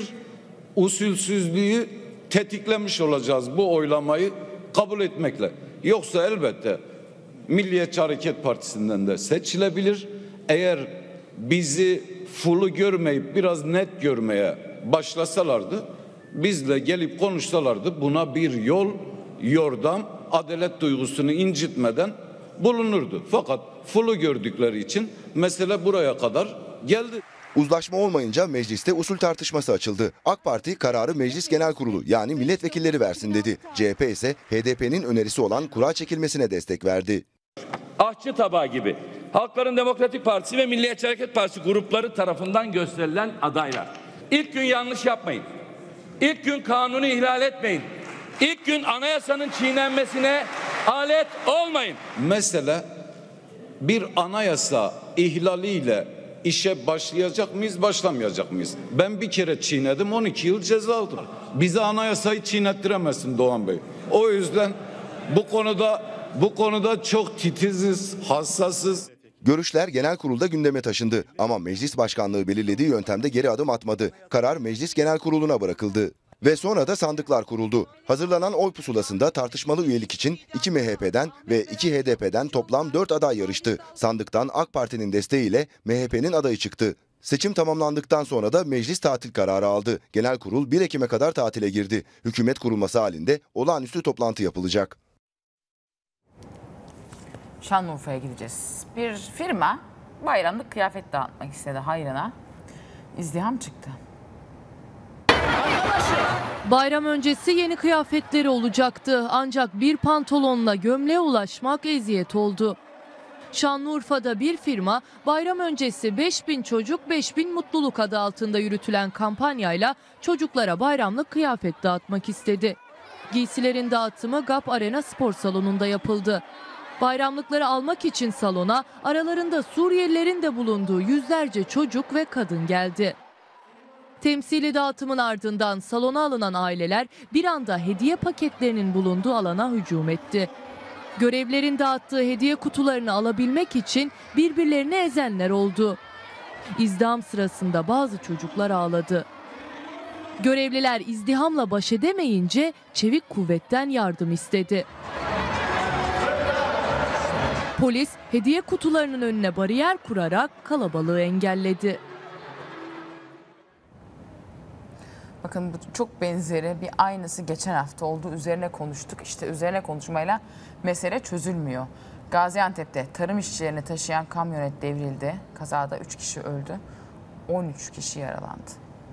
usulsüzlüğü tetiklemiş olacağız bu oylamayı kabul etmekle. Yoksa elbette Milliyetçi Hareket Partisi'nden de seçilebilir. Eğer bizi fulu görmeyip biraz net görmeye başlasalardı, bizle gelip konuşsalardı buna bir yol, yordam, adalet duygusunu incitmeden bulunurdu. Fakat fulu gördükleri için mesele buraya kadar geldi.
Uzlaşma olmayınca mecliste usul tartışması açıldı. AK Parti kararı Meclis Genel Kurulu yani milletvekilleri versin dedi. CHP ise HDP'nin önerisi olan kura çekilmesine destek verdi.
Ahçı tabağı gibi Halkların Demokratik Partisi ve Milliyetçi Hareket Partisi grupları tarafından gösterilen adaylar. İlk gün yanlış yapmayın. İlk gün kanunu ihlal etmeyin. İlk gün anayasanın çiğnenmesine alet olmayın.
Mesele bir anayasa ihlaliyle işe başlayacak mıyız, başlamayacak mıyız? Ben bir kere çiğnedim, 12 yıl ceza aldım. Bize anayasayı çiğnettiremezsin Doğan Bey. O yüzden bu konuda çok titiziz, hassasız.
Görüşler genel kurulda gündeme taşındı ama meclis başkanlığı belirlediği yöntemde geri adım atmadı. Karar meclis genel kuruluna bırakıldı. Ve sonra da sandıklar kuruldu. Hazırlanan oy pusulasında tartışmalı üyelik için 2 MHP'den ve 2 HDP'den toplam 4 aday yarıştı. Sandıktan AK Parti'nin desteğiyle MHP'nin adayı çıktı. Seçim tamamlandıktan sonra da meclis tatil kararı aldı. Genel kurul 1 Ekim'e kadar tatile girdi. Hükümet kurulması halinde olağanüstü toplantı yapılacak.
Şanlıurfa'ya gideceğiz. Bir firma bayramlık kıyafet dağıtmak istedi hayrına. İzdiham çıktı.
Bayram öncesi yeni kıyafetleri olacaktı ancak bir pantolonla gömleğe ulaşmak eziyet oldu. Şanlıurfa'da bir firma bayram öncesi 5000 çocuk 5000 mutluluk adı altında yürütülen kampanyayla çocuklara bayramlık kıyafet dağıtmak istedi. Giysilerin dağıtımı GAP Arena Spor Salonu'nda yapıldı. Bayramlıkları almak için salona aralarında Suriyelilerin de bulunduğu yüzlerce çocuk ve kadın geldi. Temsili dağıtımın ardından salona alınan aileler bir anda hediye paketlerinin bulunduğu alana hücum etti. Görevlerin dağıttığı hediye kutularını alabilmek için birbirlerini ezenler oldu. İzdiham sırasında bazı çocuklar ağladı. Görevliler izdihamla baş edemeyince çevik kuvvetten yardım istedi. Polis hediye kutularının önüne bariyer kurarak kalabalığı engelledi.
Bakın bu çok benzeri bir aynısı geçen hafta oldu. Üzerine konuştuk. İşte üzerine konuşmayla mesele çözülmüyor. Gaziantep'te tarım işçilerini taşıyan kamyonet devrildi. Kazada 3 kişi öldü. 13 kişi yaralandı.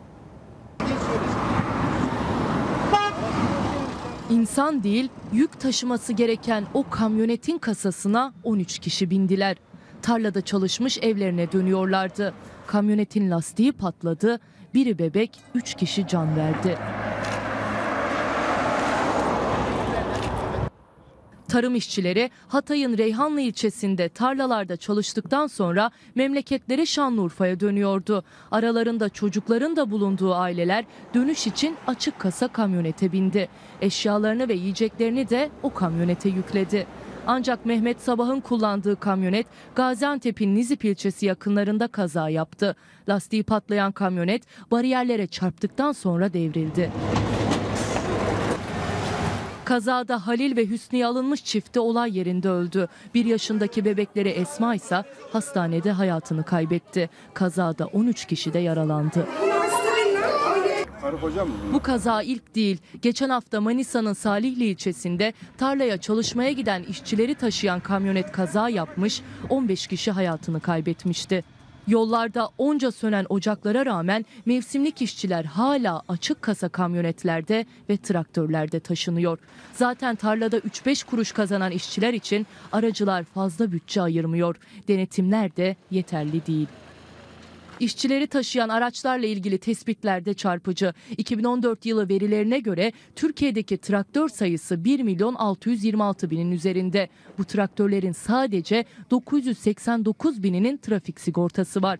İnsan değil, yük taşıması gereken o kamyonetin kasasına 13 kişi bindiler. Tarlada çalışmış evlerine dönüyorlardı. Kamyonetin lastiği patladı. Biri bebek, 3 kişi can verdi. Tarım işçileri Hatay'ın Reyhanlı ilçesinde tarlalarda çalıştıktan sonra memleketleri Şanlıurfa'ya dönüyordu. Aralarında çocukların da bulunduğu aileler dönüş için açık kasa kamyonete bindi. Eşyalarını ve yiyeceklerini de o kamyonete yükledi. Ancak Mehmet Sabah'ın kullandığı kamyonet Gaziantep'in Nizip ilçesi yakınlarında kaza yaptı. Lastiği patlayan kamyonet bariyerlere çarptıktan sonra devrildi. Kazada Halil ve Hüsniye alınmış çifti olay yerinde öldü. 1 yaşındaki bebekleri Esma ise hastanede hayatını kaybetti. Kazada 13 kişi de yaralandı. Bu kaza ilk değil. Geçen hafta Manisa'nın Salihli ilçesinde tarlaya çalışmaya giden işçileri taşıyan kamyonet kaza yapmış, 15 kişi hayatını kaybetmişti. Yollarda onca sönen ocaklara rağmen mevsimlik işçiler hala açık kasa kamyonetlerde ve traktörlerde taşınıyor. Zaten tarlada 3-5 kuruş kazanan işçiler için aracılar fazla bütçe ayırmıyor. Denetimler de yeterli değil. İşçileri taşıyan araçlarla ilgili tespitler de çarpıcı. 2014 yılı verilerine göre Türkiye'deki traktör sayısı 1.626.000'in üzerinde. Bu traktörlerin sadece 989.000'inin trafik sigortası var.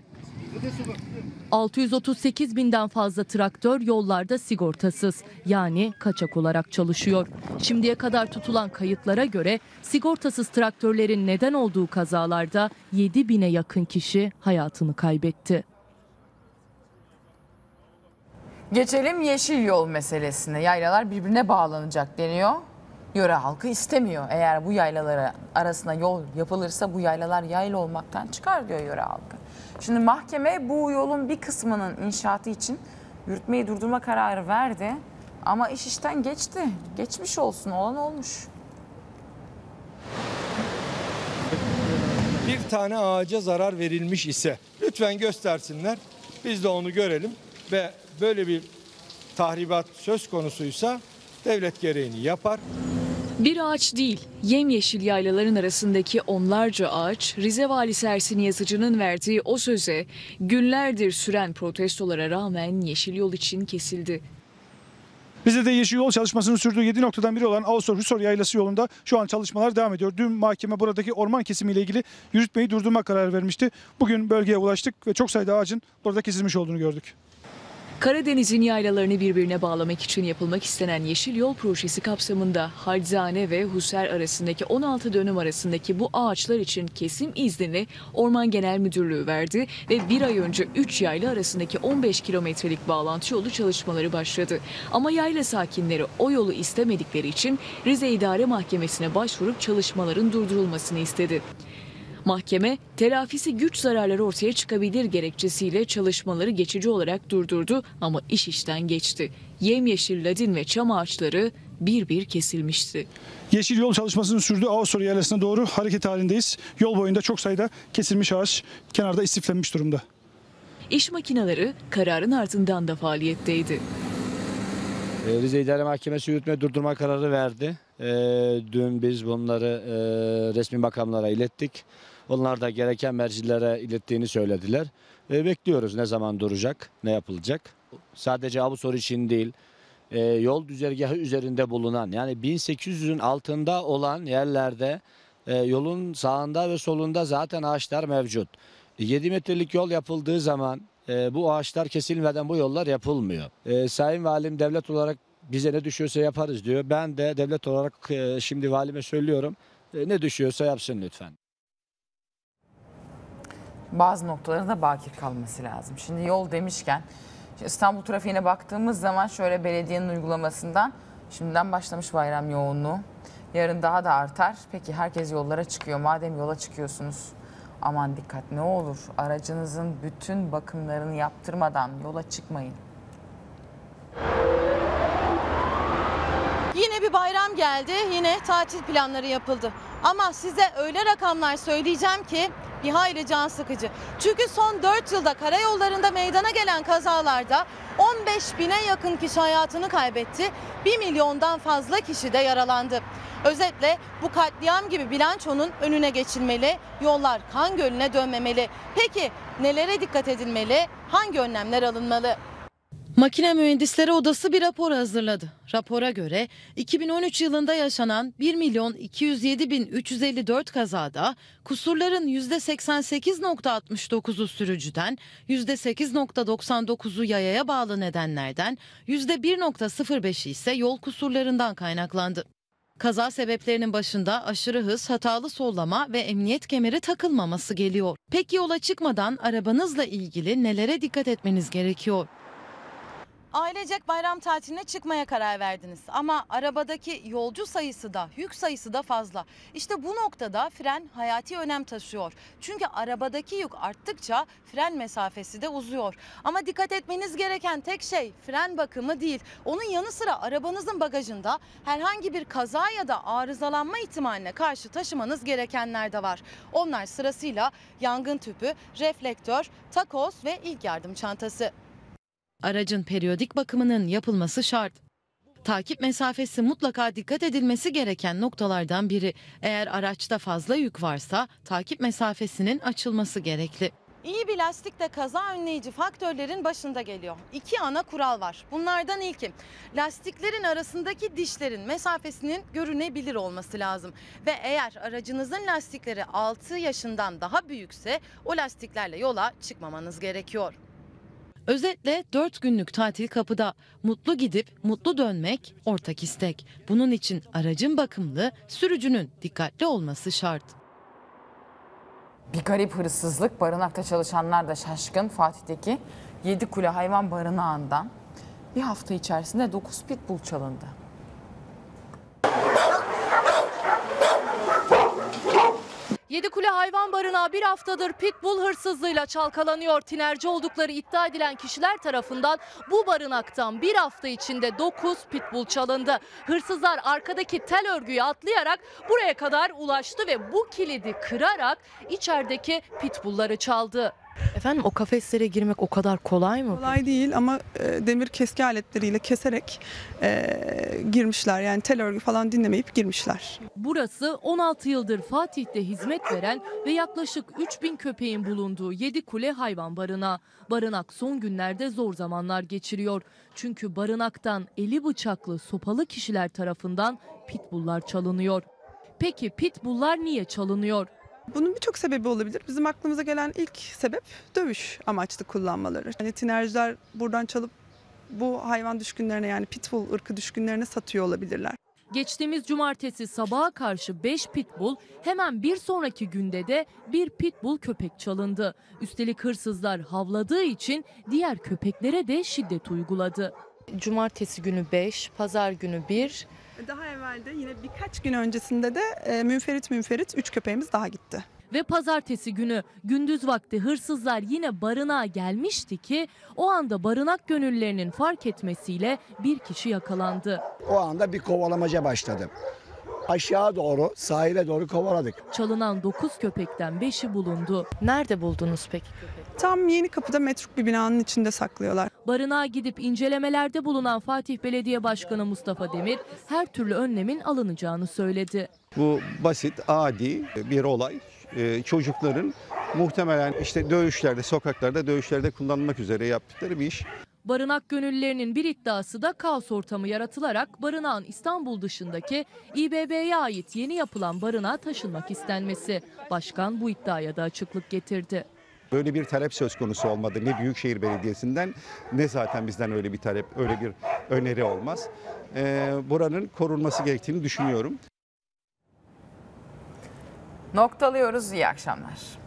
638.000'den fazla traktör yollarda sigortasız, yani kaçak olarak çalışıyor. Şimdiye kadar tutulan kayıtlara göre sigortasız traktörlerin neden olduğu kazalarda 7.000'e yakın kişi hayatını kaybetti.
Geçelim yeşil yol meselesine. Yaylalar birbirine bağlanacak deniyor. Yöre halkı istemiyor. Eğer bu yaylalara arasına yol yapılırsa bu yaylalar yayla olmaktan çıkar diyor yöre halkı. Şimdi mahkeme bu yolun bir kısmının inşaatı için yürütmeyi durdurma kararı verdi. Ama iş işten geçti. Geçmiş olsun, olan olmuş.
Bir tane ağaca zarar verilmiş ise lütfen göstersinler. Biz de onu görelim ve böyle bir tahribat söz konusuysa devlet gereğini yapar.
Bir ağaç değil, yemyeşil yaylaların arasındaki onlarca ağaç, Rize Valisi Ersin Yazıcı'nın verdiği o söze günlerdir süren protestolara rağmen yeşil yol için kesildi.
Rize'de Yeşil Yol çalışmasının sürdüğü 7 noktadan biri olan Ağustos-Hüsor Yaylası yolunda şu an çalışmalar devam ediyor. Dün mahkeme buradaki orman kesimiyle ilgili yürütmeyi durdurma kararı vermişti. Bugün bölgeye ulaştık ve çok sayıda ağacın burada kesilmiş olduğunu gördük.
Karadeniz'in yaylalarını birbirine bağlamak için yapılmak istenen Yeşil Yol projesi kapsamında Halzane ve Huser arasındaki 16 dönüm arasındaki bu ağaçlar için kesim iznini Orman Genel Müdürlüğü verdi ve bir ay önce 3 yayla arasındaki 15 kilometrelik bağlantı yolu çalışmaları başladı. Ama yayla sakinleri o yolu istemedikleri için Rize İdare Mahkemesi'ne başvurup çalışmaların durdurulmasını istedi. Mahkeme, telafisi güç zararları ortaya çıkabilir gerekçesiyle çalışmaları geçici olarak durdurdu ama iş işten geçti. Yemyeşil ladin ve çam ağaçları bir bir kesilmişti.
Yeşil Yol çalışmasının sürdüğü Ağustos Yaylası'na doğru hareket halindeyiz. Yol boyunda çok sayıda kesilmiş ağaç kenarda istiflenmiş durumda.
İş makineleri kararın ardından da faaliyetteydi.
Rize İdare Mahkemesi yürütme durdurma kararı verdi. Dün biz bunları resmi makamlara ilettik. Onlar da gereken mercilere ilettiğini söylediler. Bekliyoruz ne zaman duracak, ne yapılacak. Sadece Ağustos için değil, yol düzergahı üzerinde bulunan yani 1800'ün altında olan yerlerde yolun sağında ve solunda zaten ağaçlar mevcut. 7 metrelik yol yapıldığı zaman bu ağaçlar kesilmeden bu yollar yapılmıyor. Sayın Valim devlet olarak bize ne düşüyorsa yaparız diyor. Ben de devlet olarak şimdi valime söylüyorum. Ne düşüyorsa yapsın lütfen.
Bazı noktaların da bakir kalması lazım. Şimdi yol demişken İstanbul trafiğine baktığımız zaman şöyle belediyenin uygulamasından şimdiden başlamış bayram yoğunluğu. Yarın daha da artar. Peki herkes yollara çıkıyor. Madem yola çıkıyorsunuz aman dikkat ne olur aracınızın bütün bakımlarını yaptırmadan yola çıkmayın.
Yine bir bayram geldi, yine tatil planları yapıldı. Ama size öyle rakamlar söyleyeceğim ki bir hayli can sıkıcı. Çünkü son 4 yılda karayollarında meydana gelen kazalarda 15 bine yakın kişi hayatını kaybetti, 1 milyondan fazla kişi de yaralandı. Özetle bu katliam gibi bilançonun önüne geçilmeli, yollar kan gölüne dönmemeli. Peki nelere dikkat edilmeli, hangi önlemler alınmalı? Makine Mühendisleri Odası bir rapor hazırladı. Rapora göre 2013 yılında yaşanan 1.207.354 kazada kusurların %88.69'u sürücüden, %8.99'u yayaya bağlı nedenlerden, %1.05'i ise yol kusurlarından kaynaklandı. Kaza sebeplerinin başında aşırı hız, hatalı sollama ve emniyet kemeri takılmaması geliyor. Peki yola çıkmadan arabanızla ilgili nelere dikkat etmeniz gerekiyor? Ailecek bayram tatiline çıkmaya karar verdiniz ama arabadaki yolcu sayısı da yük sayısı da fazla. İşte bu noktada fren hayati önem taşıyor. Çünkü arabadaki yük arttıkça fren mesafesi de uzuyor. Ama dikkat etmeniz gereken tek şey fren bakımı değil. Onun yanı sıra arabanızın bagajında herhangi bir kaza ya da arızalanma ihtimaline karşı taşımanız gerekenler de var. Onlar sırasıyla yangın tüpü, reflektör, takoz ve ilk yardım çantası. Aracın periyodik bakımının yapılması şart. Takip mesafesi mutlaka dikkat edilmesi gereken noktalardan biri. Eğer araçta fazla yük varsa takip mesafesinin açılması gerekli. İyi bir lastik de kaza önleyici faktörlerin başında geliyor. 2 ana kural var. Bunlardan ilki lastiklerin arasındaki dişlerin mesafesinin görünebilir olması lazım. Ve eğer aracınızın lastikleri 6 yaşından daha büyükse o lastiklerle yola çıkmamanız gerekiyor. Özetle 4 günlük tatil kapıda. Mutlu gidip mutlu dönmek ortak istek. Bunun için aracın bakımlı, sürücünün dikkatli olması şart.
Bir garip hırsızlık, barınakta çalışanlar da şaşkın. Fatih'teki Yedikule Hayvan Barınağı'ndan bir hafta içerisinde 9 pitbull çalındı.
Yedikule Hayvan Barınağı bir haftadır pitbull hırsızlığıyla çalkalanıyor. Tinerci oldukları iddia edilen kişiler tarafından bu barınaktan bir hafta içinde 9 pitbull çalındı. Hırsızlar arkadaki tel örgüyü atlayarak buraya kadar ulaştı ve bu kilidi kırarak içerideki pitbullları çaldı.
Efendim o kafeslere girmek o kadar kolay mı?
Kolay değil ama demir keski aletleriyle keserek girmişler. Yani tel örgü falan dinlemeyip girmişler.
Burası 16 yıldır Fatih'te hizmet veren ve yaklaşık 3000 köpeğin bulunduğu Yedikule Hayvan Barınağı. Barınak son günlerde zor zamanlar geçiriyor. Çünkü barınaktan eli bıçaklı, sopalı kişiler tarafından pitbulllar çalınıyor. Peki pitbulllar niye çalınıyor?
Bunun birçok sebebi olabilir. Bizim aklımıza gelen ilk sebep dövüş amaçlı kullanmaları. Yani tinerciler buradan çalıp bu hayvan düşkünlerine, yani pitbull ırkı düşkünlerine satıyor olabilirler.
Geçtiğimiz cumartesi sabaha karşı 5 pitbull, hemen bir sonraki günde de bir pitbull köpek çalındı. Üstelik hırsızlar havladığı için diğer köpeklere de şiddet uyguladı.
Cumartesi günü 5, pazar günü 1.
Daha evvel de yine birkaç gün öncesinde de münferit 3 köpeğimiz daha gitti.
Ve pazartesi günü gündüz vakti hırsızlar yine barınağa gelmişti ki o anda barınak gönüllülerinin fark etmesiyle bir kişi yakalandı.
O anda bir kovalamaca başladı. Aşağı doğru, sahile doğru kovaladık.
Çalınan 9 köpekten 5'i bulundu.
Nerede buldunuz peki köpeği?
Tam Yenikapı'da metruk bir binanın içinde saklıyorlar.
Barınağa gidip incelemelerde bulunan Fatih Belediye Başkanı Mustafa Demir her türlü önlemin alınacağını söyledi.
Bu basit, adi bir olay. Çocukların muhtemelen işte dövüşlerde, sokaklarda dövüşlerde kullanılmak üzere yaptıkları bir iş.
Barınak gönüllülerinin bir iddiası da kaos ortamı yaratılarak barınağın İstanbul dışındaki İBB'ye ait yeni yapılan barınağa taşınmak istenmesi. Başkan bu iddiaya da açıklık getirdi.
Böyle bir talep söz konusu olmadı. Ne Büyükşehir Belediyesi'nden ne zaten bizden öyle bir talep, öyle bir öneri olmaz. Buranın korunması gerektiğini düşünüyorum.
Noktalıyoruz. İyi akşamlar.